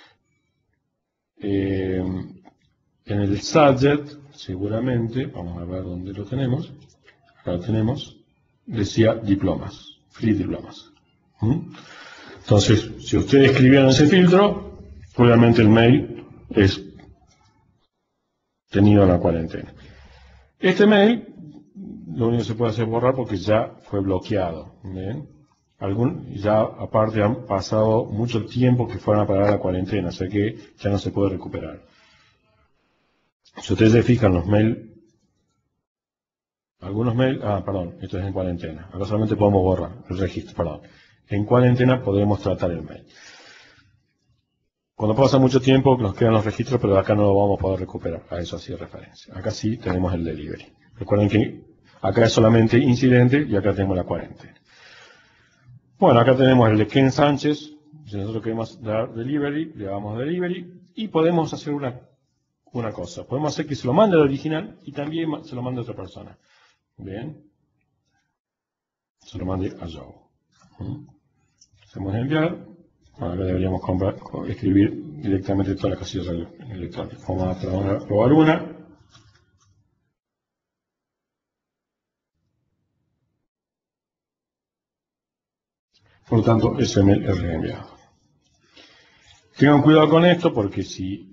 eh, en el subject seguramente, vamos a ver dónde lo tenemos. Acá lo tenemos. Decía diplomas, free diplomas. ¿Mm? Entonces, si ustedes escribieron ese filtro, obviamente el mail es tenido en la cuarentena. Este mail, lo único que se puede hacer es borrar porque ya fue bloqueado. ¿Bien? Algún, ya aparte han pasado mucho tiempo que fueron a parar la cuarentena, o sea que ya no se puede recuperar. Si ustedes se fijan, los mails, algunos mails, ah, perdón, esto es en cuarentena. Acá solamente podemos borrar el registro, perdón. En cuarentena podemos tratar el mail. Cuando pasa mucho tiempo nos quedan los registros, pero acá no lo vamos a poder recuperar. A eso hacía referencia. Acá sí tenemos el delivery. Recuerden que acá es solamente incidente y acá tenemos la cuarentena. Bueno, acá tenemos el de Ken Sánchez. Si nosotros queremos dar delivery, le damos delivery. Y podemos hacer una, una cosa. Podemos hacer que se lo mande al original y también se lo mande a otra persona. Bien. Se lo mande a Joe. ¿Mm? Hacemos enviar. Bueno, acá deberíamos comprar, escribir directamente toda la casilla electrónica. Vamos a probar, probar una. Por lo tanto, ese mail es reenviado. Tengan cuidado con esto porque si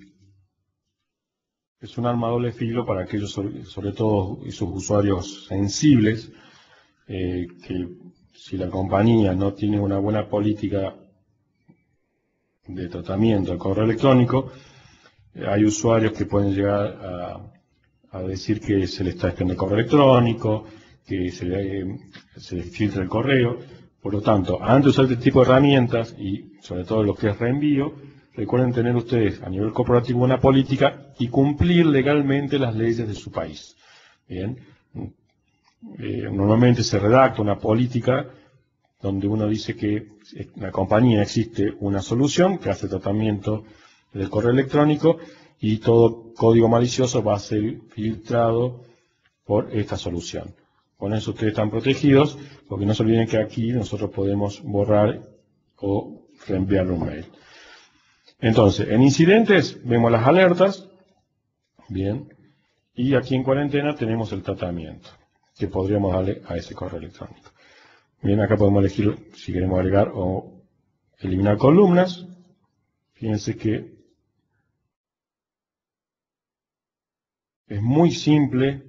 es un arma doble filo para aquellos, sobre, sobre todo esos usuarios sensibles, eh, que si la compañía no tiene una buena política de tratamiento del correo electrónico, Hay usuarios que pueden llegar a, a decir que se le está espiando el correo electrónico, que se le, se le filtra el correo. Por lo tanto, antes de usar este tipo de herramientas, y sobre todo lo que es reenvío, recuerden tener ustedes a nivel corporativo una política y cumplir legalmente las leyes de su país. Bien, eh, normalmente se redacta una política donde uno dice que en la compañía existe una solución que hace tratamiento del correo electrónico y todo código malicioso va a ser filtrado por esta solución. Con eso ustedes están protegidos, porque no se olviden que aquí nosotros podemos borrar o reenviar un mail. Entonces, en incidentes vemos las alertas, bien, y aquí en cuarentena tenemos el tratamiento que podríamos darle a ese correo electrónico. Bien, acá podemos elegir si queremos agregar o eliminar columnas. Fíjense que es muy simple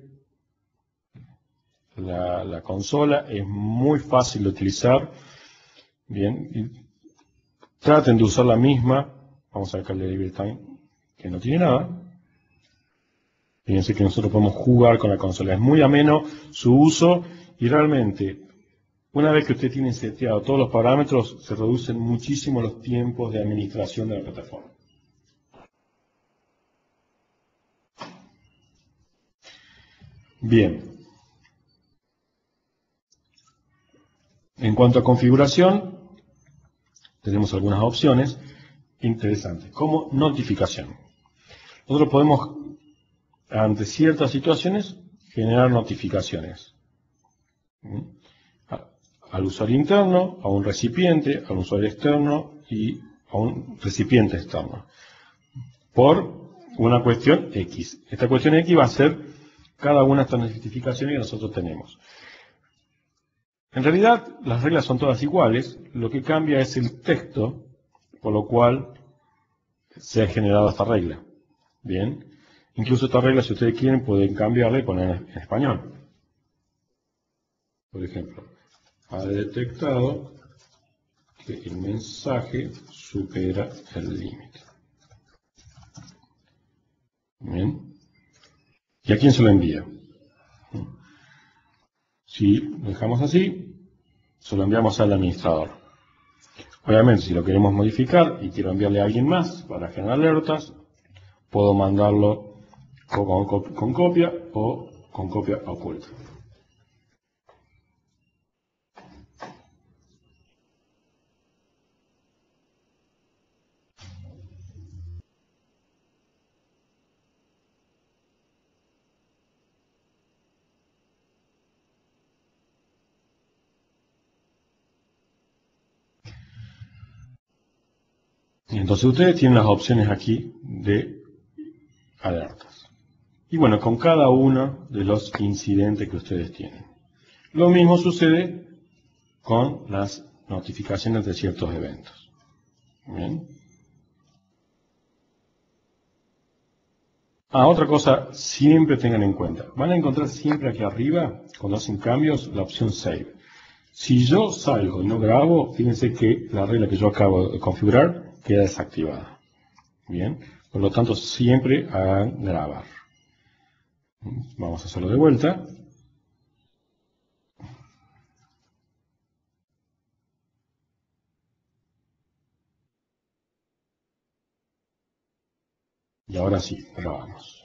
la, la consola, es muy fácil de utilizar. Bien, y traten de usar la misma. Vamos a sacarle Delivery Time, que no tiene nada. Fíjense que nosotros podemos jugar con la consola. Es muy ameno su uso y realmente, una vez que usted tiene seteado todos los parámetros, se reducen muchísimo los tiempos de administración de la plataforma. Bien. En cuanto a configuración, tenemos algunas opciones interesantes, como notificación. Nosotros podemos, ante ciertas situaciones, generar notificaciones. Al usuario interno, a un recipiente, al usuario externo y a un recipiente externo. Por una cuestión X. Esta cuestión X va a ser cada una de estas notificaciones que nosotros tenemos. En realidad, las reglas son todas iguales, lo que cambia es el texto, por lo cual se ha generado esta regla. Bien, incluso esta regla, si ustedes quieren, pueden cambiarla y ponerla en español. Por ejemplo, ha detectado que el mensaje supera el límite. Bien, ¿y a quién se lo envía? Si lo dejamos así, se lo enviamos al administrador. Obviamente, si lo queremos modificar y quiero enviarle a alguien más para generar alertas, puedo mandarlo con, con, con copia o con copia oculta. Y entonces ustedes tienen las opciones aquí de alertas. Y bueno, con cada uno de los incidentes que ustedes tienen. Lo mismo sucede con las notificaciones de ciertos eventos. Bien. Ah, otra cosa, siempre tengan en cuenta. Van a encontrar siempre aquí arriba, cuando hacen cambios, la opción Save. Si yo salgo y no grabo, fíjense que la regla que yo acabo de configurar queda desactivada. Bien, por lo tanto, siempre hagan grabar. Vamos a hacerlo de vuelta. Y ahora sí, grabamos.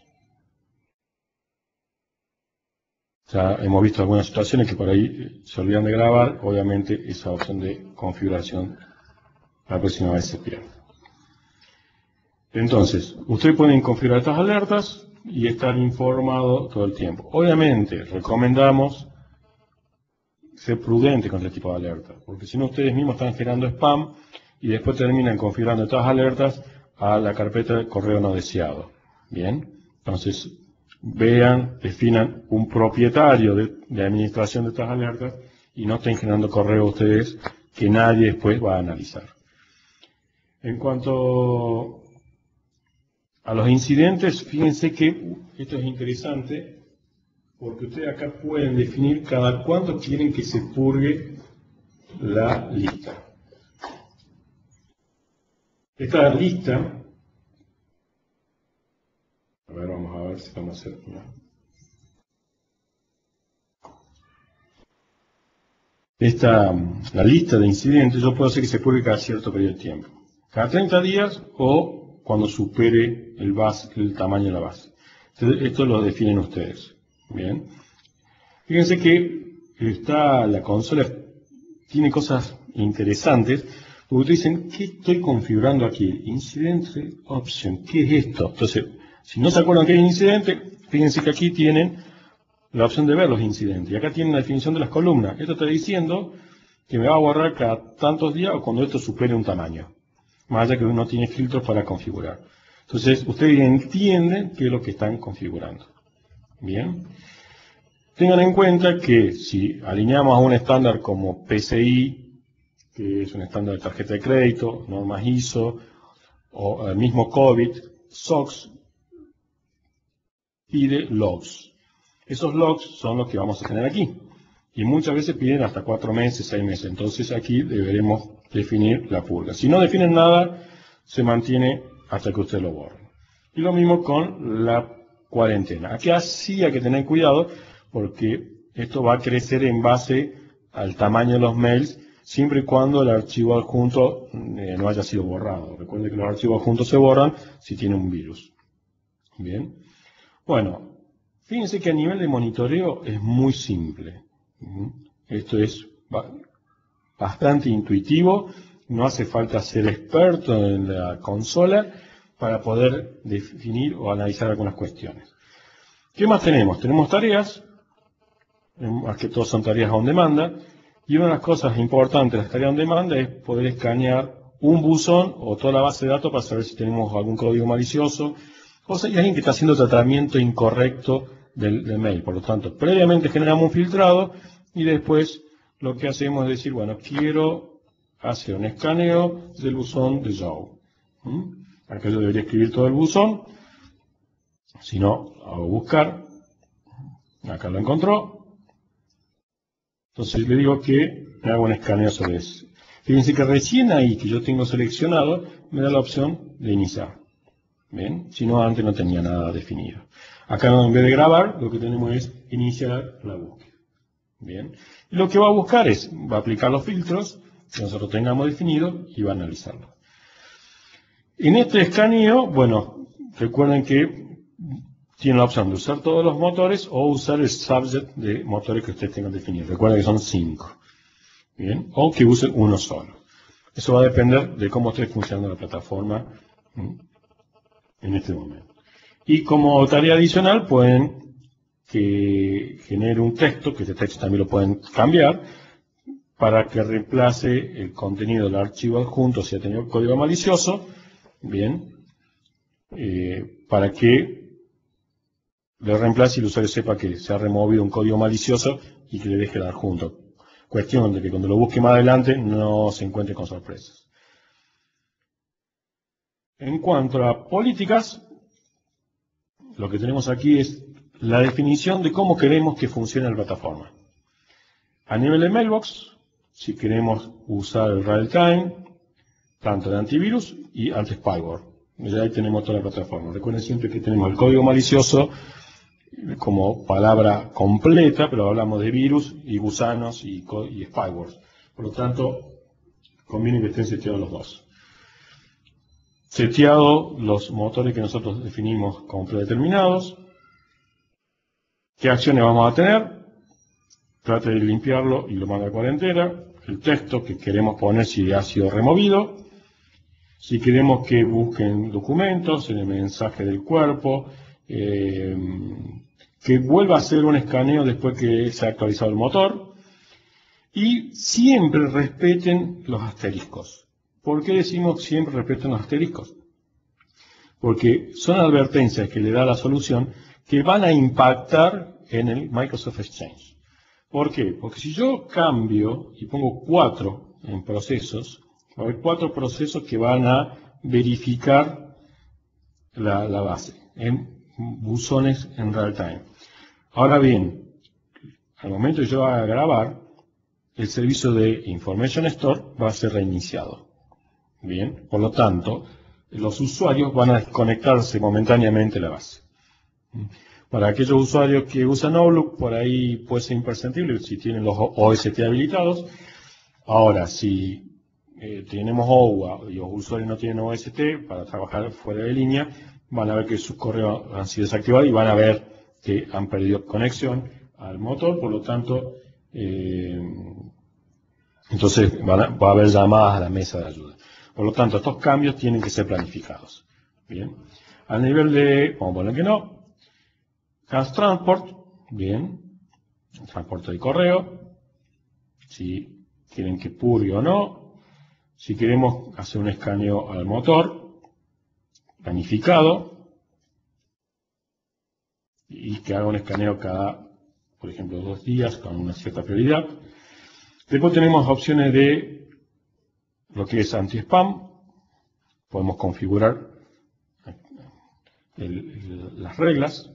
Ya hemos visto algunas situaciones que por ahí se olvidan de grabar. Obviamente esa opción de configuración la próxima vez se pierde. Entonces, ustedes pueden configurar estas alertas y estar informados todo el tiempo. Obviamente, recomendamos ser prudentes con este tipo de alertas, porque si no ustedes mismos están generando spam y después terminan configurando estas alertas a la carpeta de correo no deseado. Bien, entonces vean, definan un propietario de, de administración de estas alertas y no estén generando correo ustedes que nadie después va a analizar. En cuanto a los incidentes, fíjense que esto es interesante porque ustedes acá pueden definir cada cuánto quieren que se purgue la lista. Esta lista ver si vamos a hacer una. Esta, la lista de incidentes, yo puedo hacer que se publique cada cierto periodo de tiempo. Cada treinta días o cuando supere el, base, el tamaño de la base. Entonces, esto lo definen ustedes. Bien. Fíjense que está, la consola tiene cosas interesantes, porque ustedes dicen, ¿qué estoy configurando aquí? Incident Option, ¿qué es esto? Entonces, si no se acuerdan qué es incidente, fíjense que aquí tienen la opción de ver los incidentes. Y acá tienen la definición de las columnas. Esto está diciendo que me va a borrar cada tantos días o cuando esto supere un tamaño. Más allá que uno tiene filtros para configurar. Entonces, ustedes entienden qué es lo que están configurando. Bien. Tengan en cuenta que si alineamos a un estándar como P C I, que es un estándar de tarjeta de crédito, normas I S O, o el mismo COVID, S O X pide logs. Esos logs son los que vamos a tener aquí. Y muchas veces piden hasta cuatro meses, seis meses. Entonces aquí deberemos definir la purga. Si no definen nada, se mantiene hasta que usted lo borre. Y lo mismo con la cuarentena. Aquí sí hay que tener cuidado porque esto va a crecer en base al tamaño de los mails, siempre y cuando el archivo adjunto eh, no haya sido borrado. Recuerde que los archivos adjuntos se borran si tiene un virus. Bien. Bueno, fíjense que a nivel de monitoreo es muy simple. Esto es bastante intuitivo, no hace falta ser experto en la consola para poder definir o analizar algunas cuestiones. ¿Qué más tenemos? Tenemos tareas, más que todo son tareas on demanda, y una de las cosas importantes de las tareas on demanda es poder escanear un buzón o toda la base de datos para saber si tenemos algún código malicioso, o si hay alguien que está haciendo tratamiento incorrecto del, del mail. Por lo tanto, previamente generamos un filtrado y después lo que hacemos es decir, bueno, quiero hacer un escaneo del buzón de Joe. ¿Mm? Acá yo debería escribir todo el buzón. Si no, hago buscar. Acá lo encontró. Entonces le digo que me hago un escaneo sobre eso. Fíjense que recién ahí que yo tengo seleccionado, me da la opción de iniciar. ¿Bien? Si no, antes no tenía nada definido. Acá en vez de grabar, lo que tenemos es iniciar la búsqueda. Bien. Y lo que va a buscar es, va a aplicar los filtros que nosotros tengamos definidos y va a analizarlo. En este escaneo, bueno, recuerden que tiene la opción de usar todos los motores o usar el subset de motores que ustedes tengan definidos. Recuerden que son cinco. Bien. O que usen uno solo. Eso va a depender de cómo esté funcionando la plataforma en este momento. Y como tarea adicional pueden que genere un texto, que este texto también lo pueden cambiar, para que reemplace el contenido del archivo adjunto si ha tenido código malicioso, bien, eh, para que le reemplace y el usuario sepa que se ha removido un código malicioso y que le deje el adjunto. Cuestión de que cuando lo busque más adelante no se encuentre con sorpresas. En cuanto a políticas, lo que tenemos aquí es la definición de cómo queremos que funcione la plataforma. A nivel de Mailbox, si queremos usar el real time, tanto de antivirus y anti-spyware. Ya ahí tenemos toda la plataforma. Recuerden siempre que tenemos el código malicioso como palabra completa, pero hablamos de virus y gusanos y, y spyware. Por lo tanto, conviene que estén seteados los dos. Seteados los motores que nosotros definimos como predeterminados. ¿Qué acciones vamos a tener? Trate de limpiarlo y lo manda a cuarentena. El texto que queremos poner si ha sido removido. Si queremos que busquen documentos en el mensaje del cuerpo. Eh, que vuelva a hacer un escaneo después que se ha actualizado el motor. Y siempre respeten los asteriscos. ¿Por qué decimos siempre respeten los asteriscos? Porque son advertencias que le da la solución que van a impactar en el Microsoft Exchange. ¿Por qué? Porque si yo cambio y pongo cuatro en procesos, va a haber cuatro procesos que van a verificar la, la base en buzones en real time. Ahora bien, al momento de yo a grabar, el servicio de Information Store va a ser reiniciado. Bien, por lo tanto, los usuarios van a desconectarse momentáneamente de la base. Para aquellos usuarios que usan Outlook, por ahí puede ser imperceptible si tienen los O S T habilitados. Ahora, si eh, tenemos O U A y los usuarios no tienen O S T para trabajar fuera de línea, van a ver que sus correos han sido desactivados y van a ver que han perdido conexión al motor, por lo tanto, eh, entonces van a, va a haber llamadas a la mesa de ayuda. Por lo tanto, estos cambios tienen que ser planificados. Bien. A nivel de, vamos a poner que no, Cash Transport, bien, transporte de correo, si quieren que purgue o no, si queremos hacer un escaneo al motor, planificado, y que haga un escaneo cada, por ejemplo, dos días con una cierta prioridad. Después tenemos opciones de lo que es anti-spam, podemos configurar el, el, las reglas.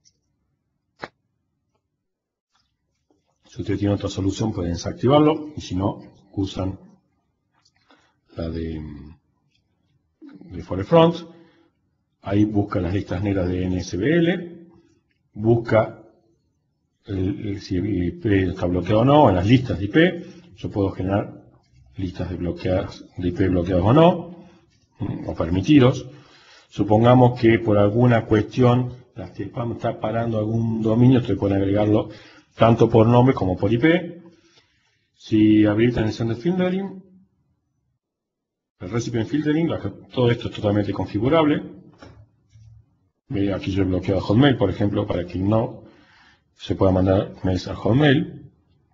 Si ustedes tienen otra solución pueden desactivarlo y si no, usan la de, de Forefront. Ahí busca las listas negras de N S B L, busca el, el, si el I P está bloqueado o no, en las listas de I P. Yo puedo generar listas de, bloqueadas, de I P bloqueados o no, o permitidos. Supongamos que por alguna cuestión la spam está parando algún dominio, ustedes pueden agregarlo tanto por nombre como por I P. Si habilitan el sender filtering, el recipient filtering, todo esto es totalmente configurable. Aquí yo he bloqueado Hotmail, por ejemplo, para que no se pueda mandar mails a Hotmail.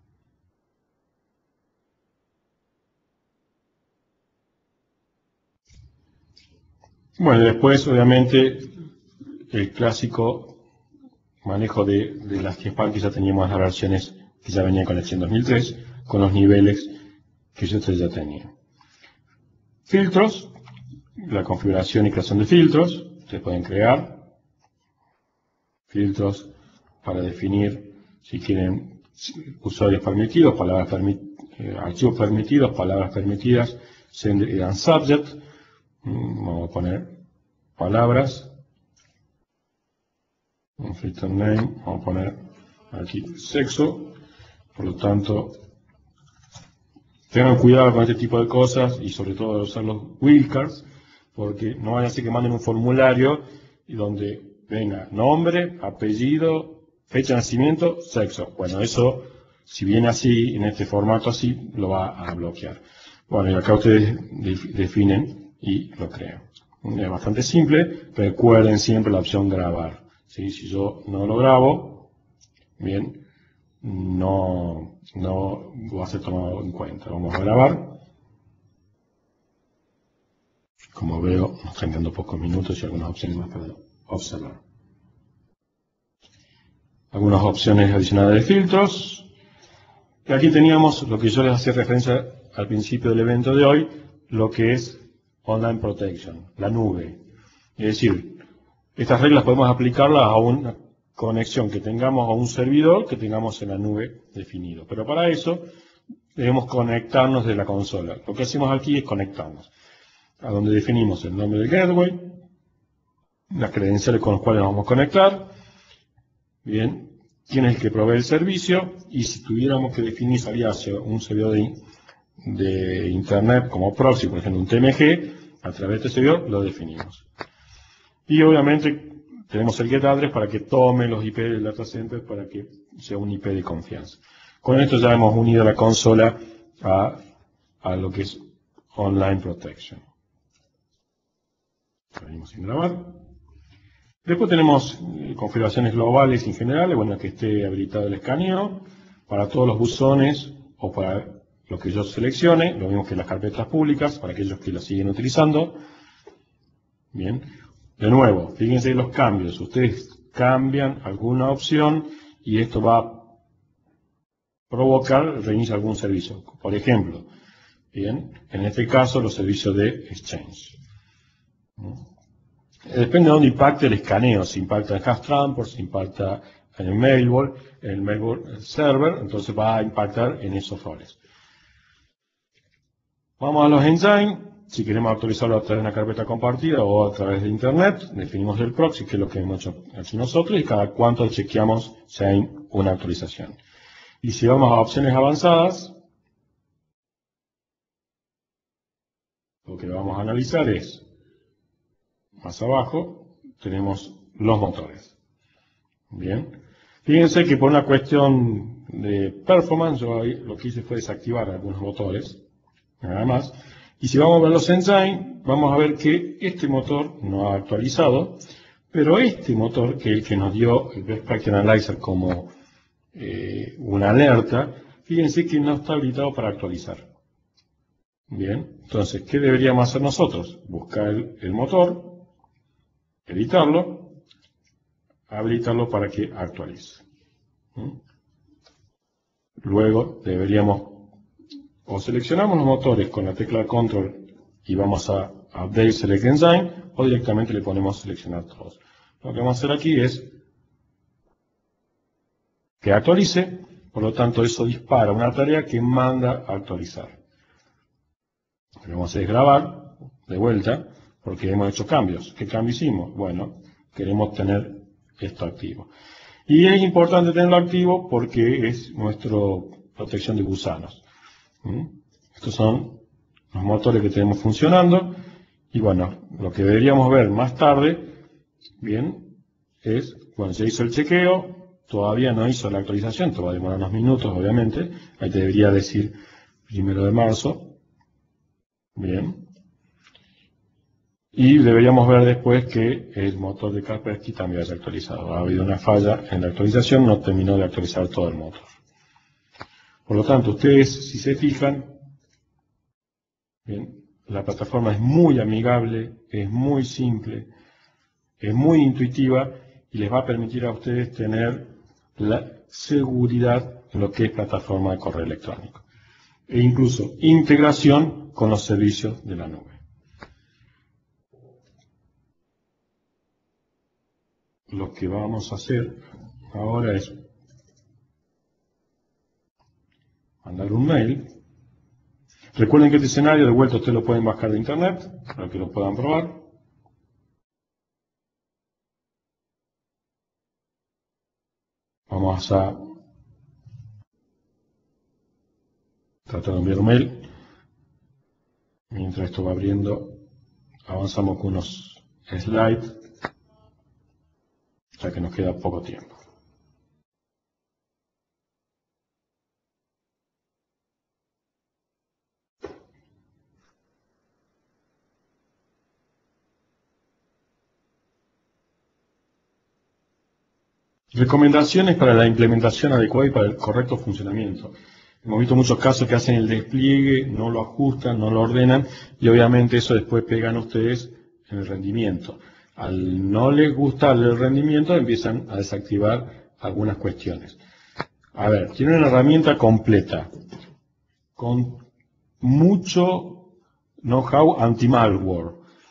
Bueno, después, obviamente, el clásico manejo de, de las que spam que ya teníamos en las versiones que ya venían con el dos mil tres, con los niveles que yo ya tenía. Filtros, la configuración y creación de filtros, ustedes pueden crear filtros para definir si quieren usuarios permitidos, palabras permit, eh, archivos permitidos, palabras permitidas, sender and subject. Vamos a poner palabras. Un filter name, vamos a poner aquí sexo. Por lo tanto, tengan cuidado con este tipo de cosas y sobre todo usar los wildcards, porque no vaya a ser que manden un formulario y donde venga nombre, apellido, fecha de nacimiento, sexo. Bueno, eso, si viene así, en este formato así, lo va a bloquear. Bueno, y acá ustedes definen y lo crean. Es bastante simple, recuerden siempre la opción grabar. ¿Sí? Si yo no lo grabo, bien, no, no va a ser tomado en cuenta. Vamos a grabar. Como veo, nos están quedando pocos minutos y algunas opciones más para observar. Algunas opciones adicionales de filtros. Y aquí teníamos lo que yo les hacía referencia al principio del evento de hoy, lo que es Online Protection, la nube. Es decir, estas reglas podemos aplicarlas a una conexión que tengamos a un servidor que tengamos en la nube definido. Pero para eso debemos conectarnos de la consola. Lo que hacemos aquí es conectarnos a donde definimos el nombre del gateway, las credenciales con las cuales nos vamos a conectar, bien, quién es el que provee el servicio, y si tuviéramos que definir salir hacia un servidor de, de internet como proxy, por ejemplo un T M G, a través de este servidor lo definimos. Y obviamente tenemos el get address para que tome los I P del data center para que sea un I P de confianza. Con esto ya hemos unido la consola a, a lo que es Online Protection. Venimos sin grabar. Después tenemos configuraciones globales y generales, bueno, que esté habilitado el escaneo para todos los buzones o para los que yo seleccione, lo mismo que las carpetas públicas, para aquellos que las siguen utilizando. Bien. De nuevo, fíjense los cambios. Ustedes cambian alguna opción y esto va a provocar el reinicio de algún servicio. Por ejemplo, bien, en este caso los servicios de Exchange. Depende de dónde impacte el escaneo, si impacta en Cash Transport, si impacta en el Mailboard, en el Mailboard Server, entonces va a impactar en esos roles. Vamos a los engines. Si queremos actualizarlo a través de una carpeta compartida o a través de Internet, definimos el proxy, que es lo que hemos hecho aquí nosotros, y cada cuánto chequeamos si hay una actualización. Y si vamos a opciones avanzadas, lo que vamos a analizar es, más abajo, tenemos los motores. Bien. Fíjense que por una cuestión de performance, yo ahí lo que hice fue desactivar algunos motores, nada más. Y si vamos a ver los engine, vamos a ver que este motor no ha actualizado, pero este motor, que es el que nos dio el Best Practice Analyzer como eh, una alerta, fíjense que no está habilitado para actualizar. Bien, entonces, ¿qué deberíamos hacer nosotros? Buscar el, el motor, editarlo, habilitarlo para que actualice. ¿Mm? Luego deberíamos, o seleccionamos los motores con la tecla Control y vamos a Update Select Engine, o directamente le ponemos seleccionar todos. Lo que vamos a hacer aquí es que actualice, por lo tanto eso dispara una tarea que manda a actualizar. Lo que vamos a hacer es grabar de vuelta, porque hemos hecho cambios. ¿Qué cambio hicimos? Bueno, queremos tener esto activo. Y es importante tenerlo activo porque es nuestra protección de gusanos. ¿Mm? Estos son los motores que tenemos funcionando. Y bueno, lo que deberíamos ver más tarde, bien, es cuando se hizo el chequeo, todavía no hizo la actualización, te va a demorar unos minutos, obviamente. Ahí te debería decir primero de marzo. Bien. Y deberíamos ver después que el motor de Kaspersky también haya actualizado. Ha habido una falla en la actualización, no terminó de actualizar todo el motor. Por lo tanto, ustedes, si se fijan, bien, la plataforma es muy amigable, es muy simple, es muy intuitiva y les va a permitir a ustedes tener la seguridad en lo que es plataforma de correo electrónico. E incluso integración con los servicios de la nube. Lo que vamos a hacer ahora es mandar un mail. Recuerden que este escenario de vuelta ustedes lo pueden bajar de internet para que lo puedan probar. Vamos a tratar de enviar un mail. Mientras esto va abriendo, avanzamos con unos slides, ya que nos queda poco tiempo. Recomendaciones para la implementación adecuada y para el correcto funcionamiento. Hemos visto muchos casos que hacen el despliegue, no lo ajustan, no lo ordenan y obviamente eso después pegan ustedes en el rendimiento. Al no les gustar el rendimiento empiezan a desactivar algunas cuestiones. A ver, tiene una herramienta completa con mucho know-how anti-malware.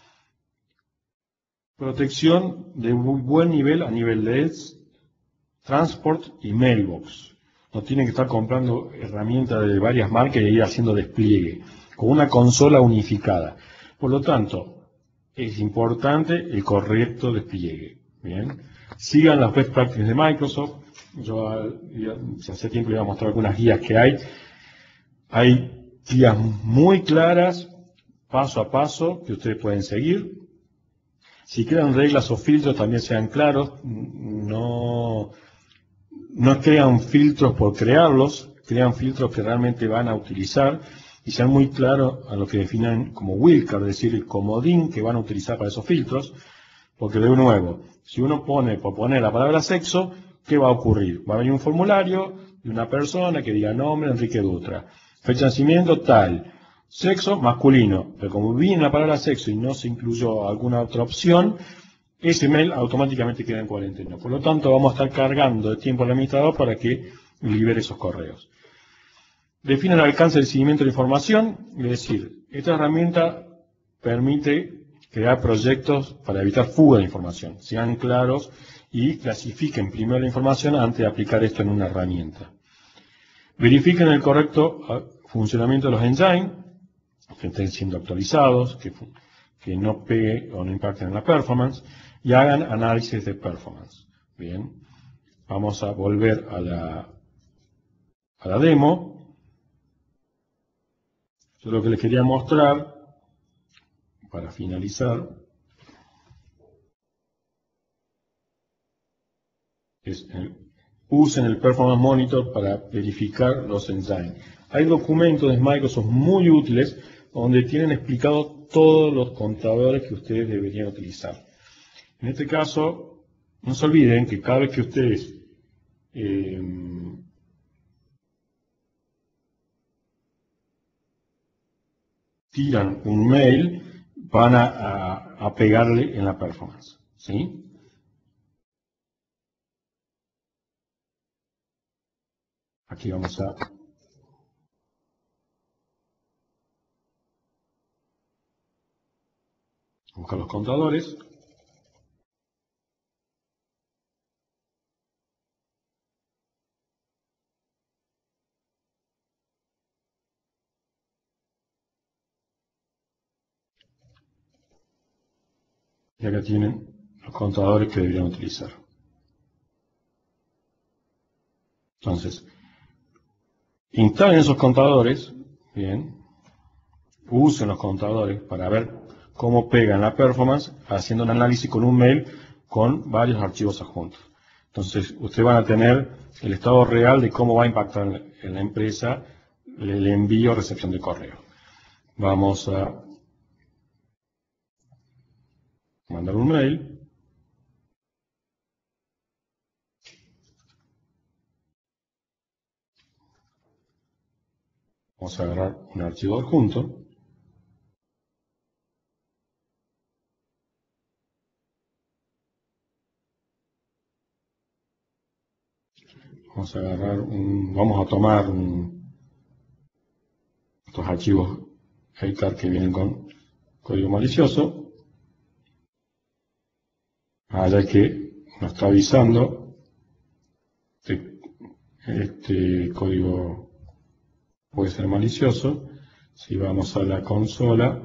Protección de muy buen nivel a nivel de Edge, Transport y Mailbox. No tienen que estar comprando herramientas de varias marcas y ir haciendo despliegue, con una consola unificada. Por lo tanto, es importante el correcto despliegue. Bien. Sigan las best practices de Microsoft. Yo hace tiempo les voy a mostrar algunas guías que hay. Hay guías muy claras, paso a paso, que ustedes pueden seguir. Si crean reglas o filtros, también sean claros. No... No crean filtros por crearlos, crean filtros que realmente van a utilizar y sean muy claros a lo que definen como wildcard, es decir, el comodín que van a utilizar para esos filtros, porque de nuevo, si uno pone por poner la palabra sexo, ¿qué va a ocurrir? Va a venir un formulario de una persona que diga nombre Enrique Dutra, fecha de nacimiento tal, sexo masculino, pero como viene la palabra sexo y no se incluyó alguna otra opción, ese mail automáticamente queda en cuarentena. Por lo tanto, vamos a estar cargando de tiempo al administrador para que libere esos correos. Define el alcance del seguimiento de la información, es decir, esta herramienta permite crear proyectos para evitar fuga de información. Sean claros y clasifiquen primero la información antes de aplicar esto en una herramienta. Verifiquen el correcto funcionamiento de los engines. que estén siendo actualizados, que, que no pegue o no impacten en la performance, y hagan análisis de performance. Bien, vamos a volver a la, a la demo. Yo lo que les quería mostrar, para finalizar, es el, usen el Performance Monitor para verificar los enzymes. Hay documentos de Microsoft muy útiles donde tienen explicado todos los contadores que ustedes deberían utilizar. En este caso, no se olviden que cada vez que ustedes eh, tiran un mail, van a, a, a pegarle en la performance, ¿sí? Aquí vamos a buscar los contadores. Y acá tienen los contadores que deberían utilizar. Entonces, instalen esos contadores, bien, usen los contadores para ver cómo pegan la performance, haciendo un análisis con un mail con varios archivos adjuntos. Entonces, ustedes van a tener el estado real de cómo va a impactar en la empresa el envío o recepción de correo. Vamos a mandar un mail. Vamos a agarrar un archivo adjunto. Vamos a agarrar un, vamos a tomar un, estos archivos I C A R que vienen con código malicioso. Allá que nos está avisando este, este código puede ser malicioso. Si vamos a la consola,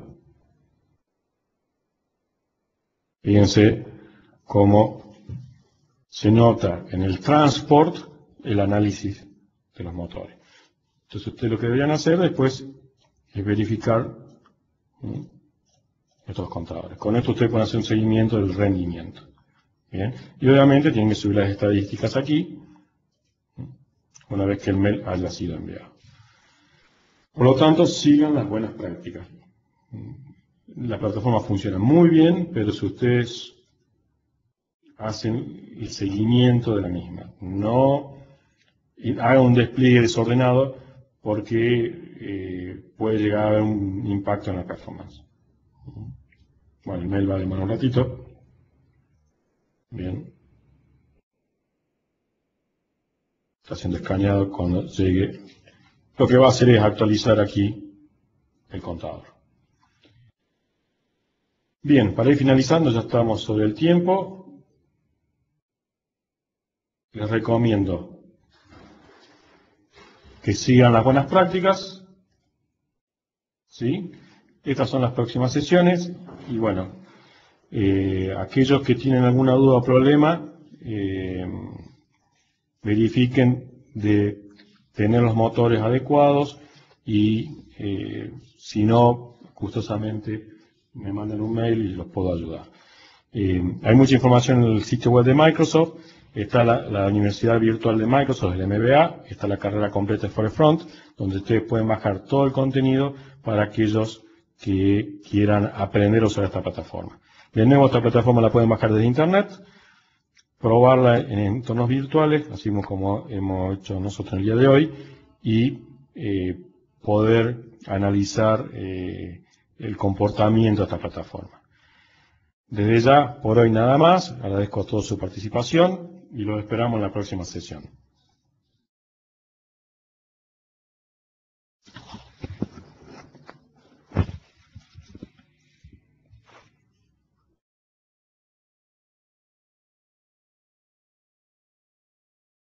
fíjense cómo se nota en el transport el análisis de los motores. Entonces ustedes lo que deberían hacer después es verificar ¿sí? estos contadores. Con esto ustedes pueden hacer un seguimiento del rendimiento. Bien, y obviamente tienen que subir las estadísticas aquí una vez que el mail haya sido enviado. Por lo tanto, sigan las buenas prácticas. La plataforma funciona muy bien, pero si ustedes hacen el seguimiento de la misma, no hagan un despliegue desordenado porque eh, puede llegar a haber un impacto en la performance. Bueno, el mail va a demorar un ratito. Bien. Está siendo escaneado. Cuando llegue, lo que va a hacer es actualizar aquí el contador. Bien, para ir finalizando, ya estamos sobre el tiempo. Les recomiendo que sigan las buenas prácticas. ¿Sí? Estas son las próximas sesiones. Y bueno, eh, aquellos que tienen alguna duda o problema, eh, verifiquen de tener los motores adecuados y eh, si no, gustosamente me mandan un mail y los puedo ayudar. Eh, hay mucha información en el sitio web de Microsoft. Está la, la Universidad Virtual de Microsoft, el M B A, está la carrera completa de Forefront, donde ustedes pueden bajar todo el contenido para aquellos que quieran aprender a usar esta plataforma. De nuevo, esta plataforma la pueden bajar desde Internet, probarla en entornos virtuales, así como hemos hecho nosotros el día de hoy, y eh, poder analizar eh, el comportamiento de esta plataforma. Desde ya, por hoy nada más, agradezco a todos su participación y los esperamos en la próxima sesión.